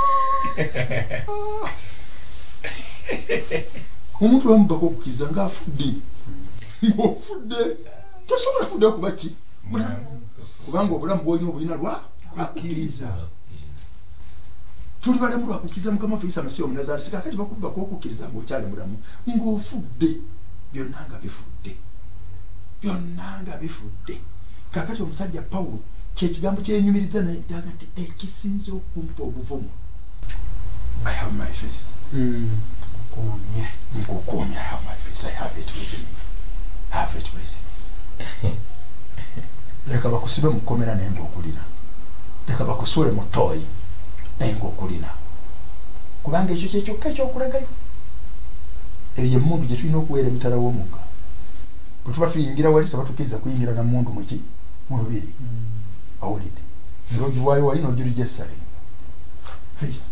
omuntu wamubako okukkiriza ng'afudde. Ng'ofudde. Tosobola kudda kuba ki? Kubanga obulamu bw'olina obulina lwa kukkiriza. Tuli bale mulwa kukiza mukama Isa Masihi Omunazari sikakati bakubba ko okukiriza ng'okyali mulamu ng'ofudde byonna nga bifudde byonna nga bifudde kakati omusajja Pawulo kyekigambo kyenyumiriza naye dagati ekisinze okumpa obuvumu I have my face nkukumye nkukumye I have my face I have it with me I have it with me leka bakusibe mukomera nemba okulina leka bakusule mutoyi nengo kulina kubanga ekyo kye kyokka ekyokulagayo eyo ye mundu gye tulina okuweera emitala w'omugga bwe tuba tuyingira wali tabatukiriza kuyingira na mundu muki mu lubiri awulidde era ogiwaayo wali n'ogiri Jerusalem face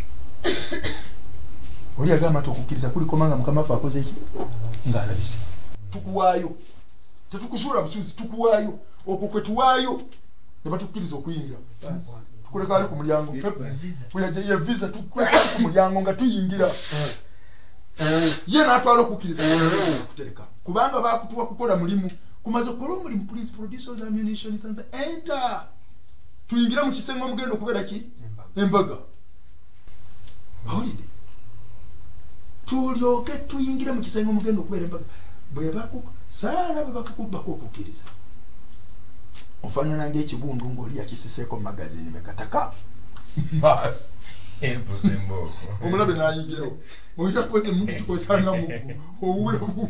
oli agamba nti okukkiriza kulikomanga mukama waffe akoze eki ng'alabise tukuwaayo tetukusuula busuuzi tukuwaayo okwo kwe tuwaayo ne batukkiriza okuyingira kuleka ali ku mulyango ye visa tukuleka ku mulyango nga tuyingira ye n'atwala okukkiriza kutereka kubanga bakutuwa kukola mulimu kumaze okukola omulimu please produce those ammunitions and enter tuyingira mu kisengo omugendo okubeera ki embaga awulidde tulyoke tuyingira mu kisengo omugendo okubeera embaga bwe bakuka saala bwe bakukubbako okukkiriza ofanana ng'ekibundu ng'oli yakisiseeko mu magazini mekataka mas omulabe n'ayingirawo oyina kuweza muggu tukosanga muggu owula bu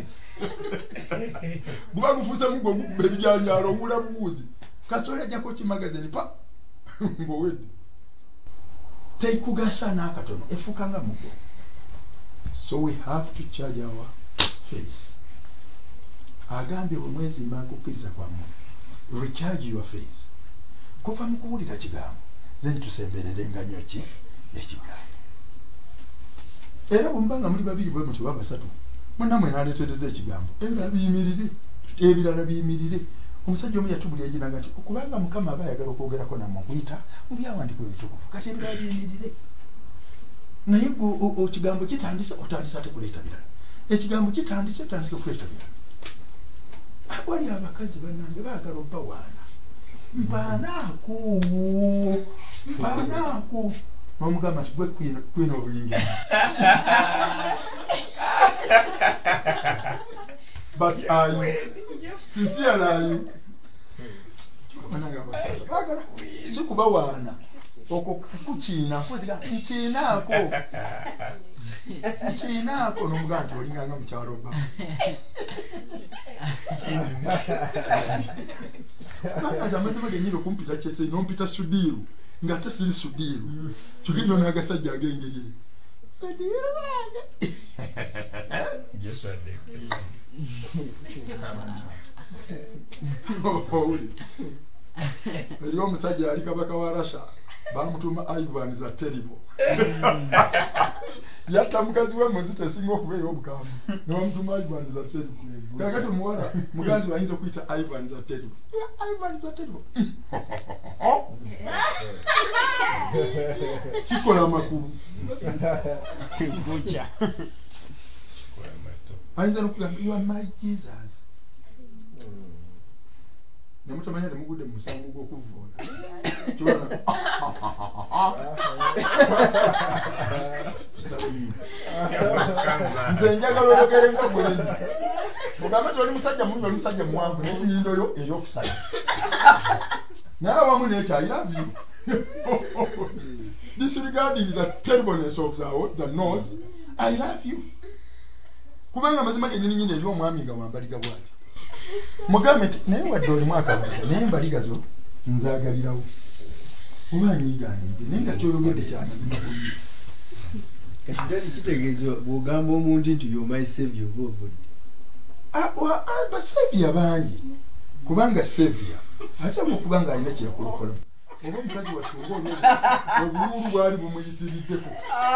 guba gufuusa muggu ogukuba ebijanjaalo owula buwuzi kasita oli ajjako kimagazini pa ng'owedde teikugasa n'akatono efuuka nga muggo. So we have to charge our face. Agambye bwe mwezimba okukkiriza kwammwe recharge your face. Kuva mu kuwulira kigambo then tusemberere nga nnyo ki ekigambo. Era bw'omubanga muli babiri bwe muti oba basatu munnammwe n'aleetereza ekigambo ebirala biyimirire ebirala biyimirire. Omusajja omu yatubulya egiraga nti okubanga Mukama aba ayagala okwogerako nammwe okuyita mu byawandiikibwa ebitukuvu kati ebirala biyimirire. Naye gwe ekigambo kitandise otandise ate kuleeta birala. Ekigambo kitandise otandise kuleeta birala. Wali abakazi bannange baagala obbawaana mpaanaako mpaanaako n'omugamba nti gwe kwina obuyingira. But are you sincere? Are you baagala si kubawaana okwo kukiina nkoziga nkiinaako nkiinaako n'omugamba nti olinganga mukyalo ba Bakaza amazima genyiro kumpita chese nompita studio nga tesiri sudiiru kyokino n'agasajja agengeri sudiiru bange eriyo omusajja yali kabaka wa Russia bamutuma Ivan za terrible yatta mukazi we muzi tesinga okubeera obukambwe ne bamutuma Ivan za terrible kakati omuwala mukazi wayinza okuyita Ivan za terrible Ivan za terrible kikola makulu Gucha. ayinza n'okugamba you are my Jesus namutamanya temugudde mu musango gw'okuvoola nze njagala oyogere nga bwendi mugambe ti oli musajja mulungi oli musajja muwanvu n'enyindo yo eri ofusaya naye awamu nekyo I love you disregarding the terribleness of the, the nose I love you kubanga amazima gennyininyini eri omwami nga wambaliga bwati mugambe ti naye wadde oli mwaka baliga naye mbaliga zo nzagalirawo oba anyiiganyige naye nga kyoyogedde kyamazima kuyo Kati kitegeeza bw'ogamba omuntu nti you're my savior oba ovudde. Basavia bangi kubanga savia ate okubanga alina kye yakolokola oba omukazi watunga olwo obululu bwali bumuyitiriddeko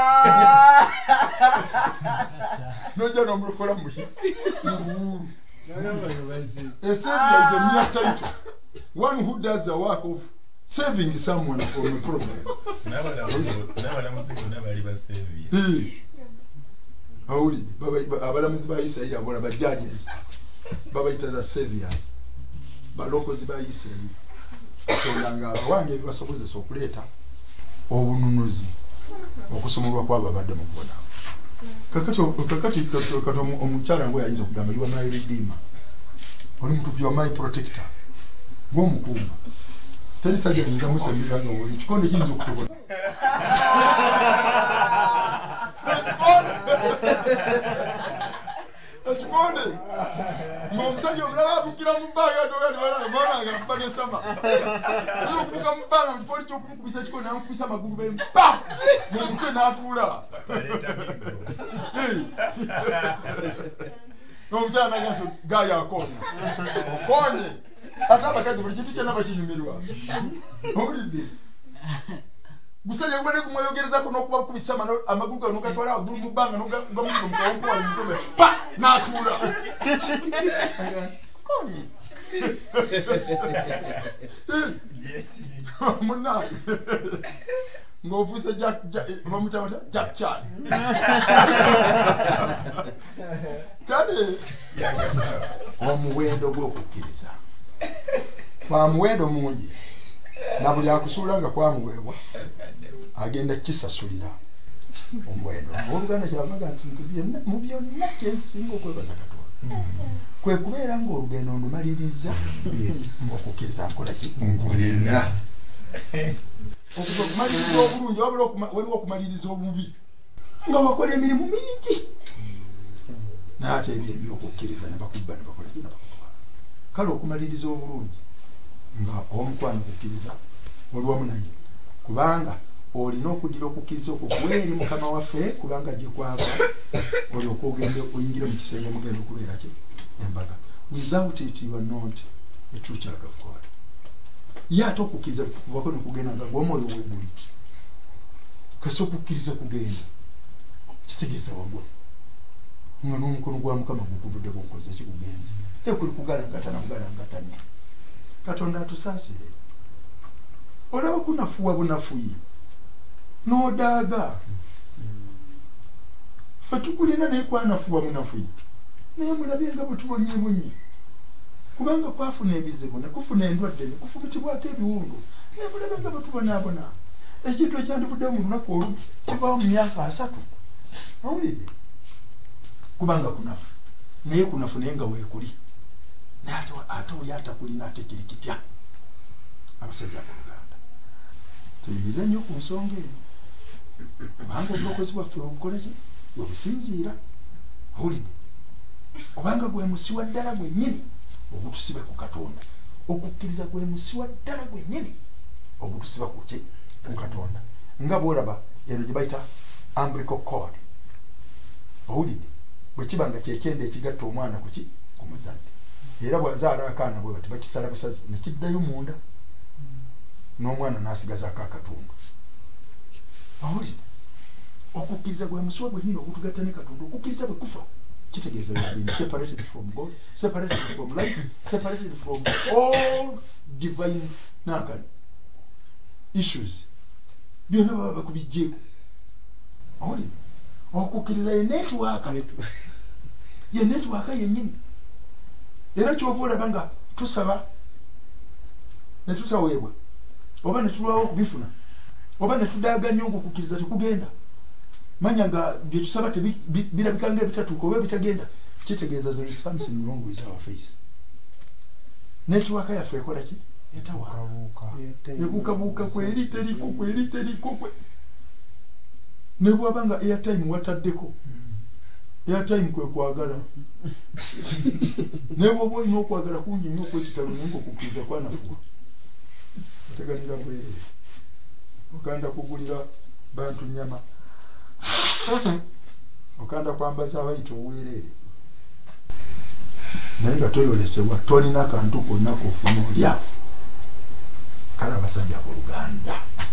nojja n'omulokola mu bululu. A savior is a mere title, one who does the work of saving someone from a problem. Awuli abalamuzi ba Isirayiri abola ba judges babayita za saviors balokozi ba Isirayiri tolanga abawange ebibasobozesa okuleeta obununuzi okusomolwa kwabo abadde mu kubona kakati kakati kakati omukyala ngo yayinza okugamba you are my redeemer oli mutufu you are my protector ng'omukungu teri sajja yinza musembera nga oli kikonde kiyinza okutobola ekikonde ng'omusajja omulala abukira mu bbanga togaalibalanga mwananga mbane sama oyo okubuka mu bbanga mu kifo oli kyokumukubisa ekikonde namukubisa amagulu be mpa mu mutwe n'atuula n'omukyala naga nti gaaya akonya okonye ate abakazi buli kintu kyonna bakinyumirwa owulidde gusajja gubadde kumweyogerezako n'okuba kubisa amagulu gawe n'ogatwala agulu mu bbanga n'ogamuga mukawompola mukome pa n'atuula konye munange ng'ofuuse bamutamata Jack Chan kale omuwendo gw'okukkiriza kwa muwendo mungi na buli akusuula nga kwamuweebwa agenda kisasulira omuwendo oluganda kyamaga nti mu byonna kyensinga okwebaza Katonda kwe kubeera ng'olugendo ndumaliriza okukkiriza nkola ki nkulina okumaliriza obulungi waliwo okumaliriza obubi nga wakola emirimu mingi naate ebyo ebyokukkiriza ne bakubba ne bakola ki nabakuba kale okumaliriza obulungi nga omukwano kukkiriza oli wamu naye kubanga olina okuddira okukkiriza okwo kuweeri mukama waffe kubanga gye kwava olyoka ogende oyingire mu kisenge mugenda okubeera ki embaga without it you are not a true child of God ye ate okukkiriza kuvako nekugenda nga gw'omwoyo weeguli kasi okukkiriza kugenda kitegeeza wagwa nga n'omukono gwa mukama gukuvudde gunkoze kikugenze tekuli kugalangatana mugalangatanya Katonda atusaasire olaba kunafuwa bunafuyi n'odaaga ffe tukulina naye kwanafuwa bunafuyi naye mulabye nga bwe tubonyebonye kubanga kwafuna ebizibu ne kufuna endwadde ne kufumitibwako ebiwundu naye mulabye nga bwe tubonaabona ekintu ekyandivudde mu lunaku olumu kivaamu mu myaka asatu awulidde kubanga kunafu naye kunafu naye nga weekuli naye ate oli atakulina ate kiri kitya abasajja mu Luganda tuyimirire nnyo ku nsonga eno kubanga obulokozi bwaffe obukola ki bwe businziira awulidde kubanga gwe musiwa ddala gwennyini obutusibe ku Katonda okukkiriza gwe musiwa ddala gwennyini obutusiba ku ki ku Katonda nga bwolaba eno gye bayita umbilical cord owulidde bwe kibanga kyekyenda ekigatta omwana kuki ku muzadde era bwazaala akaana bwe bati bakisala busazi ne kiddayo munda n'omwana n'asigazaako akatundu owulidde okukkiriza gwe musuwa gwennyini ogutugatta ne Katonda okukkiriza bwe kufa kitegeeza bini separated from God separated from life separated from all divine nankani issues byonna baba bakubijjeeko owulidde okukkiriza ye network ye network yennyini era kyova olaba nga tusaba ne tutaweebwa oba ne tulwawo okubifuna oba ne tudaaganya okukkiriza tekugenda manya nga bye tusaba birabika nga ebitatuuka oba ebitagenda kitegeeza there is something wrong with our face network yaffe ekola ki etawa ebuukabuuka kweri teriko kweri teriko kwe ne bwaba nga airtime wataddeko airtime kwe kwagala ne bwoba olina okwagala kungi nnyo okwekitalo naye ngaokukkiriza kwanafuwa oteganira bwerere okanda kugulira bantu nyama okanda kwambaza abayita obwerere naye nga toyolesebwa tolina akantu konna kofuna olya kale abasajja boluganda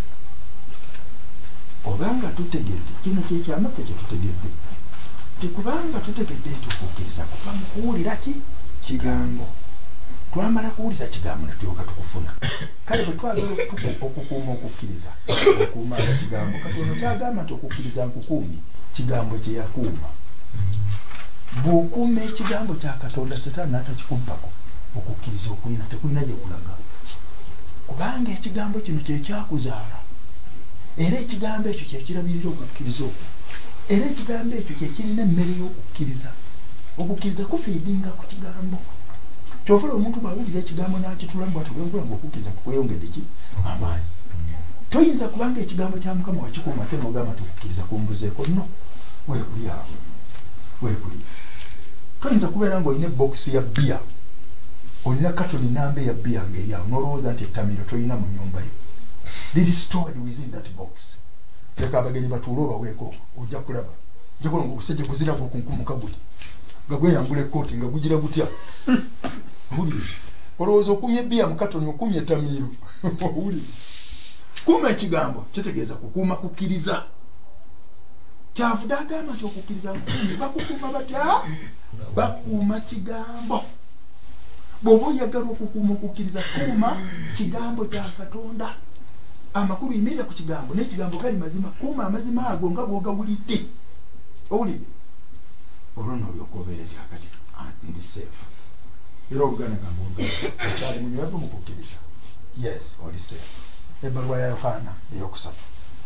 obanga tutegedde kino kyekyamaffe kyetutegedde tikubanga tutegedde nti okukkiriza kuva mu kuwulira ki kigambo twamala kuwulira kigambo netulyoka tukufuna kale bwe twagala okukuuma okukkiriza okuuma kigambo Katonda kyagamba nti okukkiriza nkukuumi kigambo kyeyakuuma bw'okuuma ekigambo kya Katonda Setaani n'atakikumpako okukkiriza okulina tekulina gye kulaga kubanga ekigambo kino kyekyakuzaala era ekigambo ekyo kyekirabirira okukkiriza okwo era ekigambo ekyo kyekirina emmere y'okukkiriza okukkiriza kufiidinga ku kigambo kyovula omuntu bwawulira ekigambo n'akitula mbwati bwenkula ngaokukkiriza kukweyongedde ki amaanyi toyinza kubanga ekigambo kya Mukama wakikuuma ate n'ogamba nti okukkiriza kumbuzeeko no weekuli awo weekuli toyinza kubeera ng'olina ebokisi ya bbiya olina katoni namba eya bbiya ng'eri awo n'olowooza nti ettamiro tolina mu nyumba yo liri stored within that box leka abagenyi batuule obaweeko ojja kulaba ojja kulaba ng'obusejje guzirako okunkumuka guli nga gweyambula ekkooti nga gugira gutya owulire olowooza okumya ebbiya mu katoni okumya ettamiiro owulire kuuma ekigambo kitegeeza kukuuma kukkiriza kyavude agamba nti okukkiriza nkukuumi bakukuuma batya bakuuma kigambo bw'oba oyagala okukuuma okukkiriza kuuma kigambo kya Katonda amakulu yimirira ku kigambo n'ekigambo gali mazima kuuma amazima ago nga bw'ogawulidde owulidde olwo n'olyoka obeere nti akati ndi safe era oluganda gamba oluganda okyali munywevu mu kukkiriza yes oli safe ebbaluwa ya Yokaana eyokusatu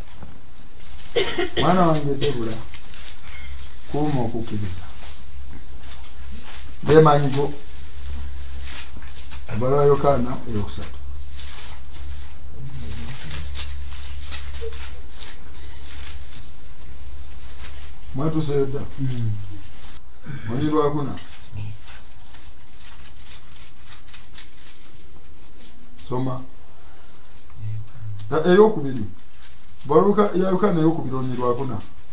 mwana wange Debula kuuma okukkiriza beemanyigo ebbaluwa ya Yokaana eyokusatu mwatuseyo dda mwanyi lwakuna soma eyokubiri baluka ya Yokaana eyokubiri olunyi lwakuna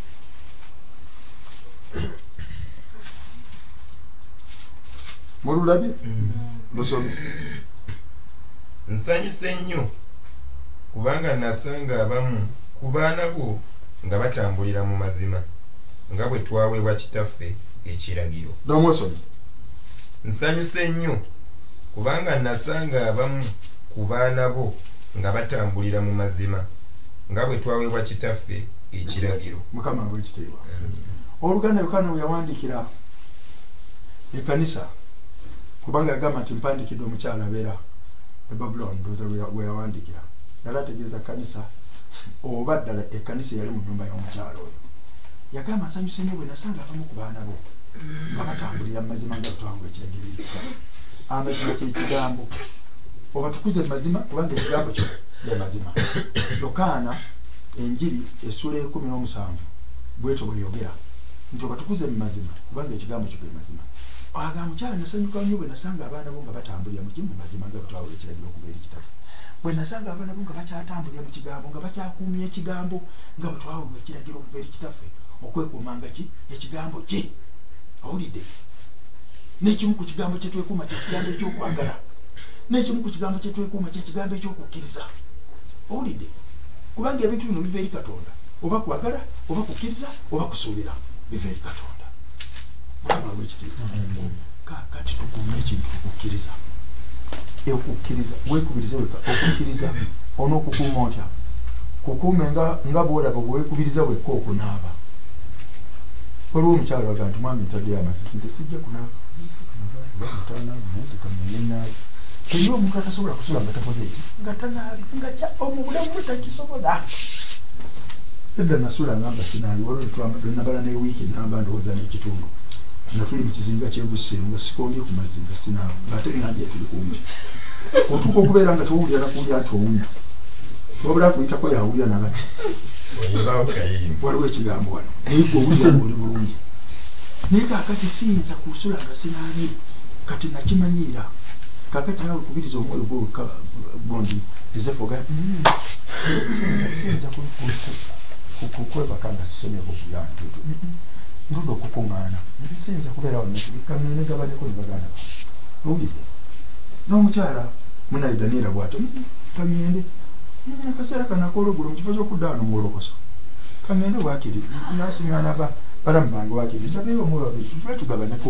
mululabye lusome nsanyuse nnyo kubanga nasanga abamu ku baana bo nga batambulira mu mazima nga bwe twaweebwa kitaffe ekiragiro damwesome nsanyuse nnyo kubanga nasanga abamu ku baana bo nga batambulira mu mazima nga bwe twaweebwa kitaffe ekiragiro Mukama bwekitiibwa oluganda Yokaana bwe yawandiikira ekkanisa kubanga yagamba nti mpandiikidde omukyala abeera e Babuloni ndowooza lwe yawandiikira yali ategeeza kkanisa oba ddala ekkanisa yali mu nyumba y'omukyala oyo yagamba nsanyuse nnyo bwe nasanga abamu ku baana bo nga batambulira mu mazima nga butwangwa ekiragiro ekitaffe amazima kyekigambo oba tukuze mu mazima kubanga ekigambo kyo ye mazima Yokaana enjiri essula ekumi n'omusanvu bwetyo bweyogera nti oba tukuze mu mazima kubanga ekigambo kyo ge mazima agamba mukyala nasanyuka nnyo bwe nasanga abaana bo nga batambulira mu kimu mazima nga butwawula ekiragiro okubeera ekitaffe bwe nasanga abaana bo nga bakyatambulira mu kigambo nga bakyakuumya ekigambo nga bwe twawulwa ekiragiro okuva eri kitaffe okwekuumanga ki ekigambo kye awulidde n'ekimu ku kigambo kye twekuuma kye kigambo ekyokwagala n'ekimu ku kigambo kye twekuuma kye kigambo ekyokukkiriza awulidde kubanga ebintu bino biva eri Katonda oba kwagala oba kukkiriza oba kusuubira biva eri Katonda mukama w'ekitiibwa kaakati tukuume ekintu okukkiriza okukkiriza weekubirize weka okukkiriza onookukuuma otya kukuume nga bwolaba bwewekubiriza weka okunaaba waliwo omukyalo waga nti mwami ntaddeyo amazzi kinze sijja kunaaba bamutanaabi naye zikamene naabi eriyo omuntu atasobola kusula nga takoze eki nga tanaabi nga omubulamu bwe takisobola edda nasula ngamba sinaabi waliwo lwenabala n'ewiiki namba ndowooza n'ekitundu nga tuli mu kizinga kyebuseeru nga sikombye ku mazzi nga sinaabi ng'ate binange tuli kumbi otuuka okubeera nga tewulira nakuwulira nti owunya wabula kuyitako yawulira nabati waliwo ekigambo wano naye gwe owulira nga oli bulungi naye kaakati siyinza kusula nga sinaabye kati nakimanyiira kaakati nawe kubiriza omwoyo gondi ezefoga siyinza kwebaka nga sisomyeko kuyantutu ndudde okukuŋŋaana siyinza kubeera kamene gabaneko ne baganda owulidde n'omukyala munaidanira bw'ato kangende akaseera kanakola ogulu mu kifo ky'okudda wano muwolokoso kangende wakiri nasiŋŋaana balamu bange wakiri nsabeewo omwoyo babiri tutule tugabaneko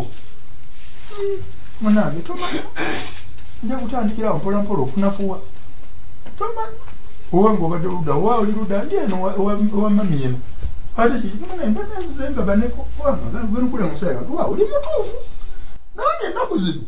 munange tomanya nja kutandikirawo mpola mpola okunafuwa tomanya oba ngaobadde ludda owa oli ludda ndi eno owa mami eno ate kikimanaembanazize ngabaneko kubanga gwenukula musaya tuwa oli mutuufu nange ennaku zino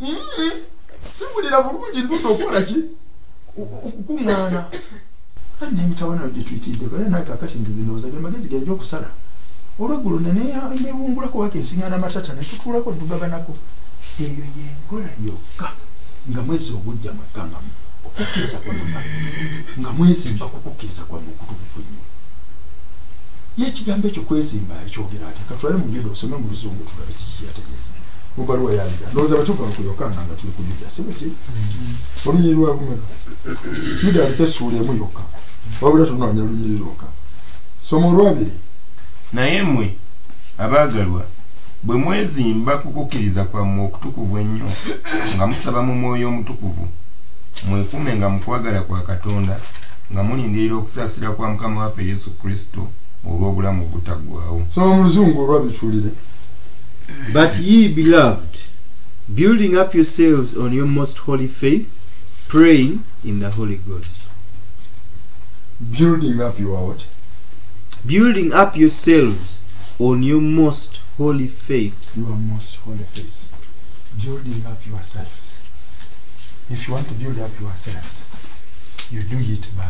simbulira bulungi ndudde okukola ki okukuŋŋaana anemitawana gye tuyitiddeko era naye kakati ndizindowooza ge magezi genja okusala olweggulo nebungulako waka ensiŋŋaana matata ne tutuulako ne tugabanako eyo yenkola yokka nga mwezi ogujja mweggambamu okukkiriza kwammwe nga mwezimba kukukkiriza kwammwe okutukuvu ennyo ye ekigambo ekyo kwezimba ekyogera ate katulabe mu juda osome mu luzungu tulabe kikiyategeeza mubaluwa yaliga ndowooza batuva kuyokanga nga tuli ku yuda sibaki olunyiri lwagumeka yuda aliko essuula emu yokka wabula tunoonya lunyiri lwokka soma olwabiri naye mmwe abaagalwa bwe mwezimba kukukkiriza kwammwe okutukuvu ennyo nga musaba mu mwoyo omutukuvu mwekuume nga mu kwagala kwa Katonda nga mulindirira okusaasira kwa Mukama waffe Yesu Kristo olw'obulamu obutaggwaawo. Soma mu luzungu olwabituulire. But ye, beloved, building up yourselves on your most holy faith, praying in the Holy Ghost. Building up your what? Building up yourselves on your most holy faith. Your most holy faith. Building up yourselves. If you want to build up yourselves, you do it by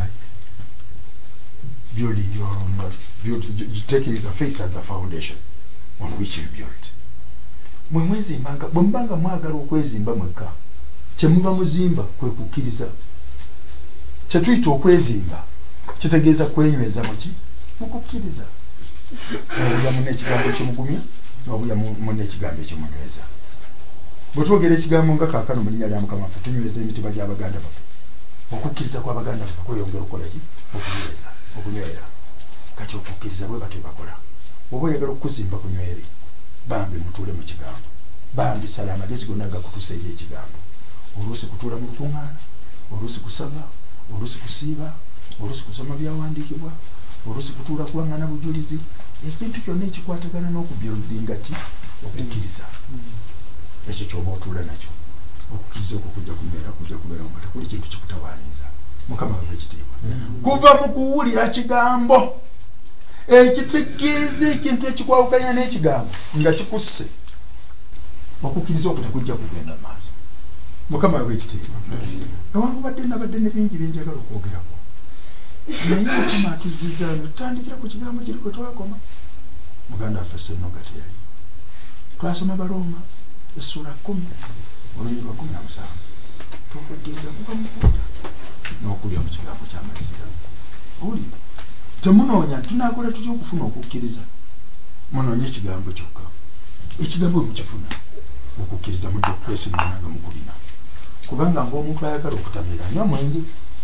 building your own life. Build, taking the faith as a foundation on which you build. Mwe mwezimbanga bwembanga mwagala okwezimba mwekka kyemuba muzimba kwe kukkiriza kyetuyita okwezimba kitegeeza kwenyweza muki mukukkiriza obuya munne ekigambo kyomugumya n'obuya munne ekigambo ekyomunyweza bwe twogera ekigambo nga kaakano mu linnya lya Mukama waffe tunyweza emitima gy'abaganda baffe okukkiriza kw'abaganda baffe kweyongera okukolaki okunyweza okunywera kati okukkiriza bwe batwe bakola oba oyagala okuzimba kunywere bambi mutuule mu kigambo bambi sala amagezi gonna agakutuusa eri ekigambo oluusi kutuula mu lukuŋŋaana oluusi kusaba oluusi kusiiba oluusi kusoma byawandiikibwa oluusi kutuula kuwaŋŋana bujulizi ekintu kyonna ekikwatagana n'okubyoludinga ki okukkiriza ekyo kyoba otuula nakyo okukkiriza okwo kujja kunywera kujja kubeera nga tekuli kintu kikutawaanyiza Mukama waffe ekitiibwa kuva mu kuwulira kigambo ekitukkiriza ekintu ekikwawukanya n'ekigambo nga kikusse okukkiriza okwo tekujja kugenda maaso Mukama waffe ekitiibwa newankubadde nabadde ne bingi byenjagala okwogerako naye Mukama atuzizza tutandikira ku kigambo kiri kwe twakoma muganda waffe Ssennoga teyali twasoma Balooma essula kkumi olunyiri lwa kkumi na musanvu tukukkiriza kuva mu kuwulira n'okulya mu kigambo ky'amazira owulira temunoonya tunakola tutya okufuna okukkiriza munoonye ekigambo kyokka ekigambo mukifuna okukkiriza mujja kukwesiŋŋaana nga mukulina kubanga ng'omuntu ayagala okutamiira anywa mwenge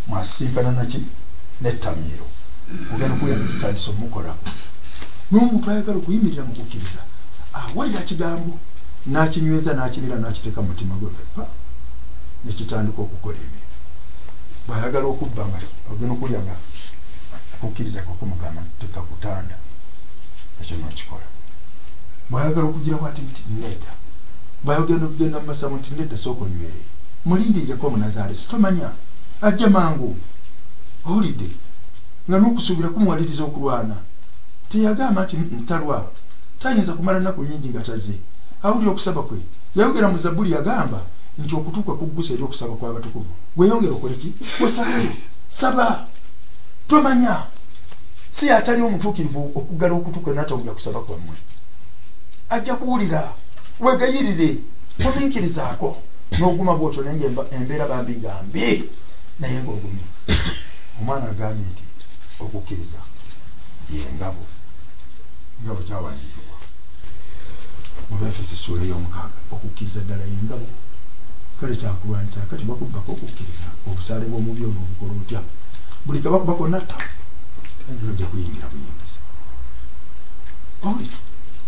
mwasinkana naki nettamiro ogenda okulya nekitandisa omukolako n'omuntu ayagala okuyimirira mu kukkiriza awulira kigambo n'akinyweza n'akibira n'akiteeka mu mutima gwe nekitandika okukola emirimu bw'ayagala okubba nga ogenda okulya nga okukkiriza kwakumugamba teka kutanda ekyo n'okikola bw'ayagala okugira bwati nti nedda bw'ayogenda okugenda mu masamu nti nedda sooka onywere mulindirireko omunazaale sitomanya ajja mangu owulidde nga n'okusuubira kumuwaliriza okulwana teyagamba nti ntalwa tayinza kumala nnaku nyingi nga tazze awulira okusaba kwe yayogera mu zabbuli yagamba nti okutuuka kuggusa eri okusaba kw'abatukuvu gweyongera okoleki wesabayo saba tomanya si atali omutuukirivu okuggala okutuuka n'atawulira kusaba kwammwe ajja kuwulira wegayirire ominkirizaako n'oguma bwotyo naye nga embeera bambi gambi naye ng'ogumye omwana agambye nti okukkiriza yengabo engabo kyawandiikibwa mu Befeso essuula ey'omukaaga okukkiriza ddala yengabo kale kyakulwanyisa kati bakubbako okukkiriza obusaale bw'omubi ono obukola otya buli kabakubako natta ojja kuyingira buyingiza owulira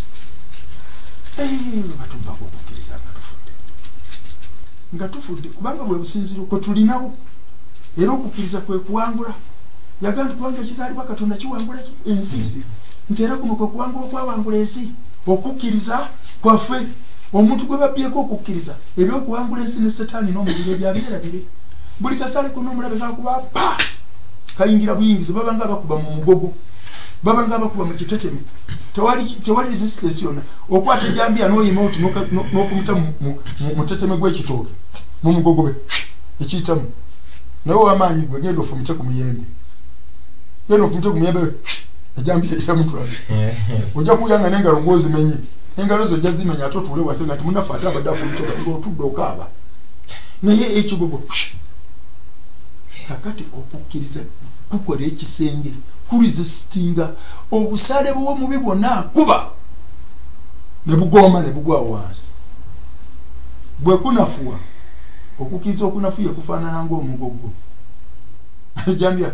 batubbako okukkiriza nga tufudde nga tufudde kubanga bwe businziro kwe tulinawo era okukkiriza kwe kuwangula yagamba kubanga ekizaalibwa Katonda kiwangula ensi nti era kuno kwe kuwangula okwawangula ensi okukkiriza kwaffe omuntu gwe babyeko okukkiriza ebyokuwangula ensi ne setaani n'omuliro ebyabirabire buli kasale ko n'omulabe kakuba pa kayingira buyingizi baba nga bakuba mu mugogo baba nga bakuba mu kiteteme tewali tewali resistance yonna okwata ejambiya n'oyima oti n'ofumuta mu teteme gw'ekitooke mu mugogo be ekiyitamu naye ow'amaanyi gwe genda ofumite ku muyembe genda ofumite ku muyembe ejambiya esamutulabe ojja kulyanga n'engalo ng'ozimenye engalo zo ojja zimenya ate otuule wase nga nti munafe ate abadde afumite ng'otudde okaaba naye ekigogo kakati okukkiriza kukola ekisenge kuresistinga obusaale bw'omubi bwonna kuba ne bugoma ne bugwa wansi bwe kunafuwa okukkiriza okunafuye kufaanana ng'omugogo ejambya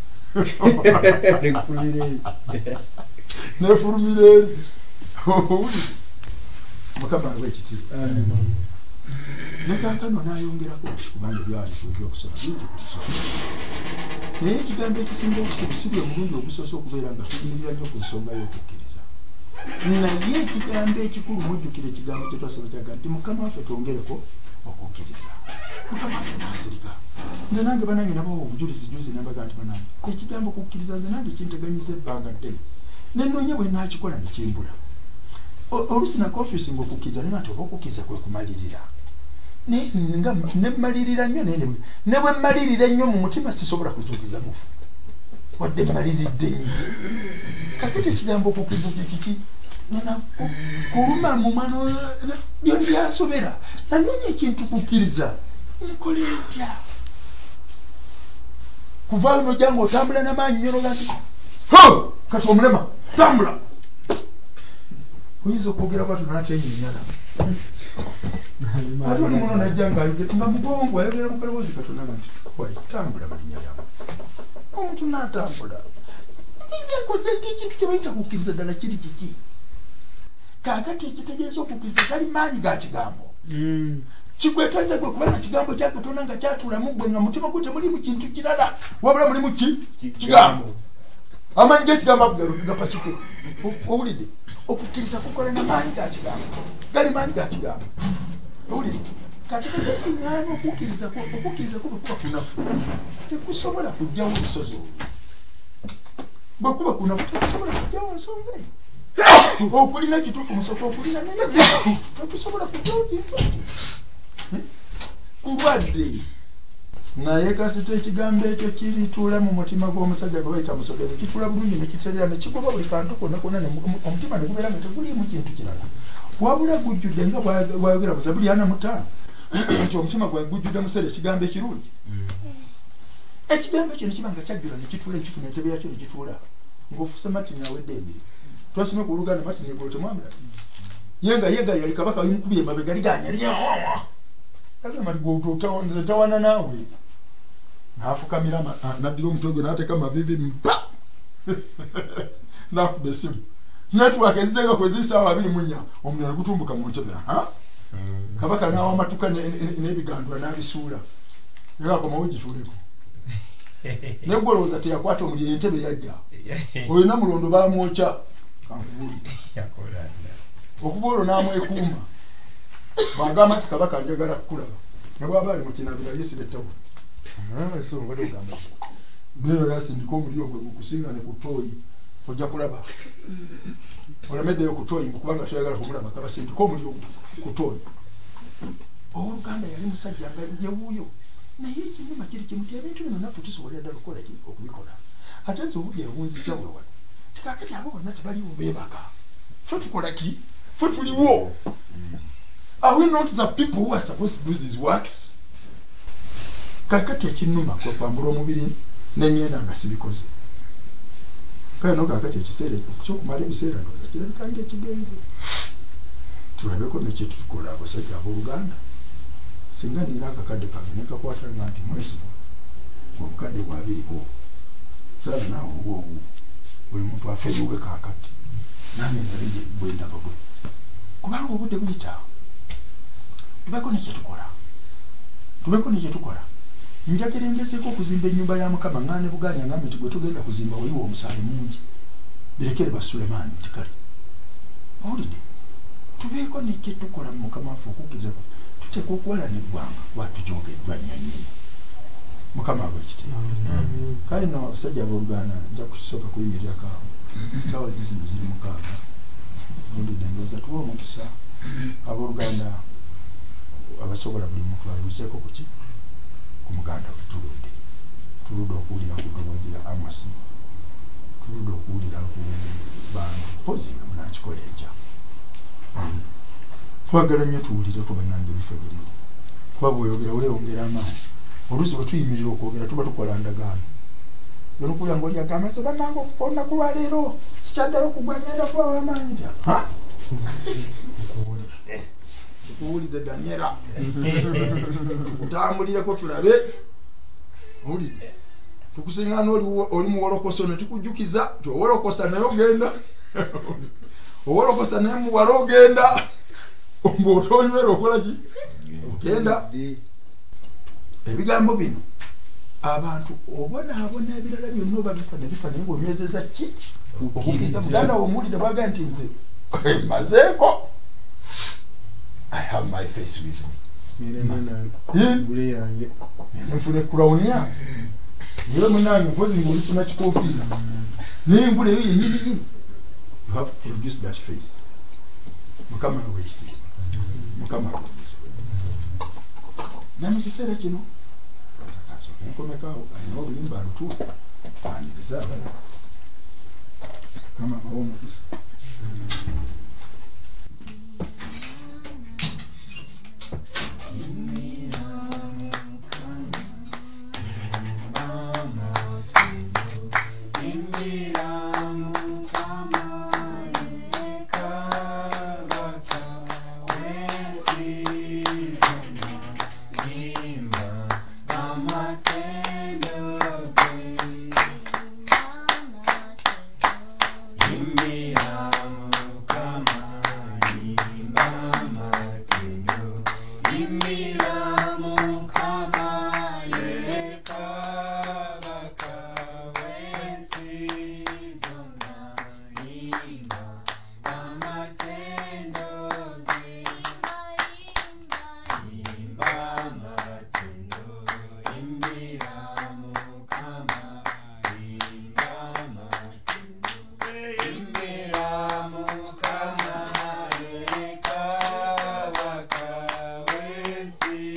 nefulumira eri mukama awe ekitiibwa nekankano nayongerako kubanga ebyawandiikibwa ebyokusoma bingi kukusoma naye ekigambo ekisinga okukusibya omulundi ogusoose okubeera nga tuyimirira nnyo ku nsonga y'okukkiriza naye ekigambo ekikulu mujjukira ekigambo kyetwasoma kyaga nti mukama waffe twongereko okukkiriza mukama waffe nasirika nze nange banange nabawa obujulizi juzi nambaga nti banange ekigambo okukkiriza nze nange kinteganyiza ebbanga ddene nenoonya bwe nakikola nekimbula oluusi na confusing okukkiriza naye ati oba okukkiriza kwe kumalirira nga nemalirira nnyo naye ne bwe mmalirira ennyo mu mutima sisobola kuzuukiza mufu wadde mmaliridde nnyo kakati ekigambo okukkiriza kyekiki kuluma mu mwana byondyasobera nanoonya ekintu kukkiriza nkole ntya kuvaayo nojanga otambula n'amaanyi nyoroga nti kati omulema tambula oyinza okwogera kwatu nakyenyinyala ate oli muno najja ngaayogera nga mugongo ayogera mu kalowoozi Katonda nti tambula malinnya lyamu omuntu n'atambula nkoze nti ekintu kye bayita kukkiriza ddala kiri kiki kaakati ekitegeeza okukkiriza gali maanyi ga kigambo kikwetaaza gwe kuba na kigambo kya Katonda nga kyatuulamu gwe nga mutima gwe temulimu kintu kirala wabula mulimu ki kigambo amaanyi g'ekigambo agugalo gapasuke owulidde okukkiriza kukola n'amaanyi ga kigambo gali maanyi ga kigambo owulidde kati kagasiŋŋaana okukkiriza okukkiriza kuba kuba kunafu tekusobola kujjawo olusozi olwo bwe kuba kunafu tekusobola kujjawo nsonga eyo okulina kituufu musooka okulina naye tekusobola kujjawo kintu ekyo kulwadde naye kasita ekigambo ekyo kirituula mu mutima gw'omusajja gwe bayita Musoke nekituula bulungi nekiterera nekigoba buli kantu konna konna omutima negubeera nga teguliimu kintu kirala wabula gujjudde nga bwayogera mu Zabbuli ana mu ttaano nti omutima gwange gujjudde museera ekigambo ekirungi ekigambo ekyo nekiba nga kyajjula nekituula ekifuna entebe yakyo nekituula ng'ofuuse Martin awedde emirimu twasome ku Luganda Martin egolo temwamula yenga yegalira likabaka limukubye emabega liganya linyawawa agamba ligwo nze ntawana naawe n'afukamira n'addira omutwe gwe n'ateeka amavivi mpa n'akuba essimu network eziteka kwezi ssaawa abiri mu nnya omuliro gutumbuka mu ntebe ha kabaka n'awa amatuka n'ebigandula n'abisuula era akomawo gituuleko negolowooza teyakwata omuliro entebe yajja oyo namulondo baamwokya kankubuli okuva olwo n'amwekuuma bwagamba nti kabaka njagala kukulaba ne bwaba ali mu kinabira yesiba ettawo beero yasindika omuliro gwe gukusingane ku ttooyi ojja kulaba olemeddeyo ku ttooyi kubanga toyagala kumulaba kabasindika omuliro ku ttooyi owooluganda yali musajja nga yewuuyo naye ekinyuma kiri kimu ti ebintu bino naffe tusobolera ddala okukola ki okubikola ate nze obuli ewunzikya bwe wano tikakati abo bonna tebaliwo beebaka ffe tukola ki ffe tuliwo. Are we not the people who are supposed to do these works? Kakati ekinuma kwe kwambula omubiri n'engenda nga sibikoze kale no kakati ekiseera ekyokumala ebiseera ndowooza kirabika ng'ekigenze tulabeko nekyetukola abasajja abooluganda singa nina akakadde kange nekakwata nga nti mwezi obukadde bwabiriwo saala naawe obwobu buli muntu afeeyuwe kakati nange engalaje bwendaba bwe kubanga obudde buyita tubeko nekyetukola tubeko nekyetukola njagala ngezeeko okuzimba ennyumba ya mukama ngane buganya ngambe nti gwe tugenda kuzimba wayiwa omusaayi mungi birekere ba Sulemaani nti kale owulidde tubeeko nekyetukola mu mukama waffe okukkiriza tuteeka okuwalana eggwanga watujogeddwa nnyo nnyini mukama abwe ekitiibwa kale no abasajja abooluganda nja kusooka kuyimirirako awo essaawa zizino ziri mukaaga owulidde ndowooza tuwa omukisa abooluganda abasobola buli muntu aluuseeko ku ki ku muganda we tuludde tuludde okuwulira ku ddoboozi lya Amosi tuludde okuwulira ku bantu pozi nga munakikola enkya twagala nnyo tuwulire ku bannange ebifo gye muli kuba bweyogera weeyongera amaanyi oluusi bwe tuyimirira okwogera tuba tukola ndagaano yonokuwulira nga oli agamba se bannange okufa olunaku lwaleero sikyaddayo kugwa ngenda kubawa amaanyi nti tukuwulidde Daniela tukutambulireko tulabe owulidde tukusinga n'oli muwolokoso ne tukujjukiza ti owolokosa naye ogenda owolokosa naye muwala ogenda ng'otonywera okola ki ogenda ebigambo bino abantu obonaabona ebirala byonna oba bifa ne bifa naye ng'onywezeza ki okukkiriza muganda wo omuwulidde bwaga nti nze mazeeko I have my face with me. Nfuna crown ya. Niwe munange mpozi ngulifuna kikofiira. Naye ngule yo yenyini nyini. You have to produce that face. Mukama wekiti. Mukama wekiti. Nami kiseera kino. Kaza kaso. Nkomeka ayina oluyimba lutu. Ani bizaba. Kama mawomo kisa. See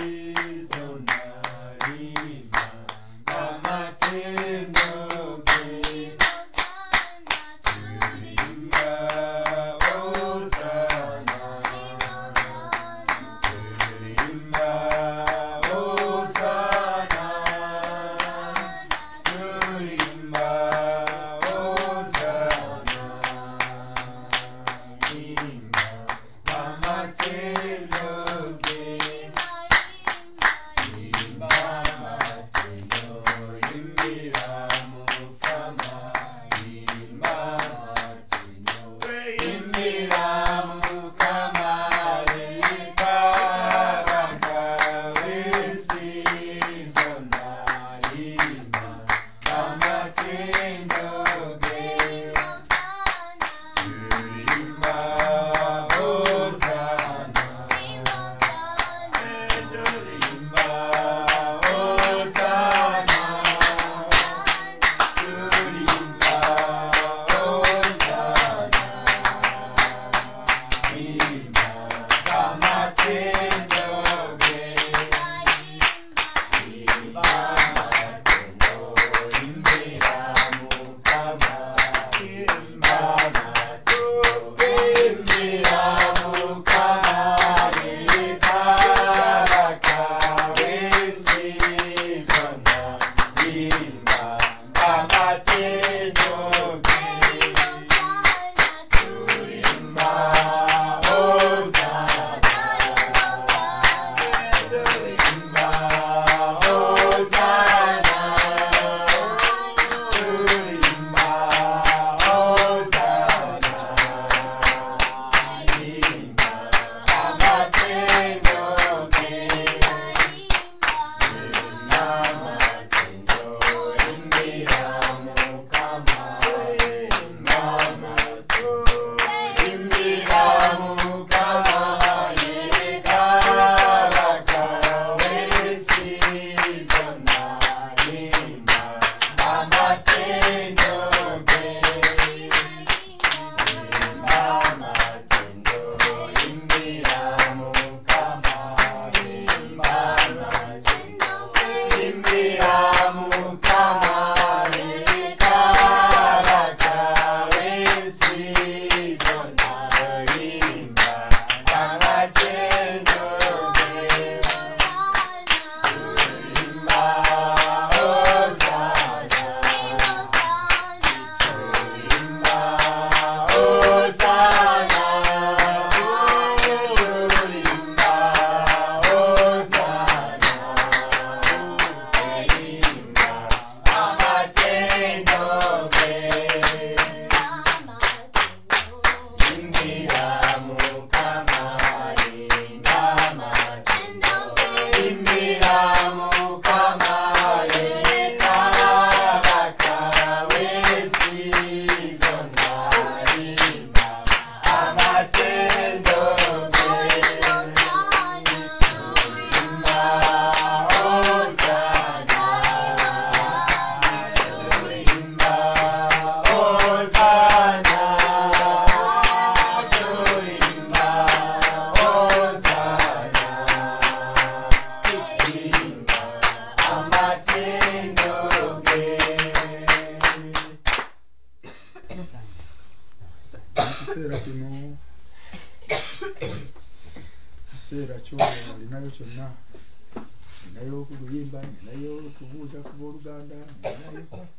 kyonna ninayo okuyimba ninayo okubuuza ku booluganda ninayo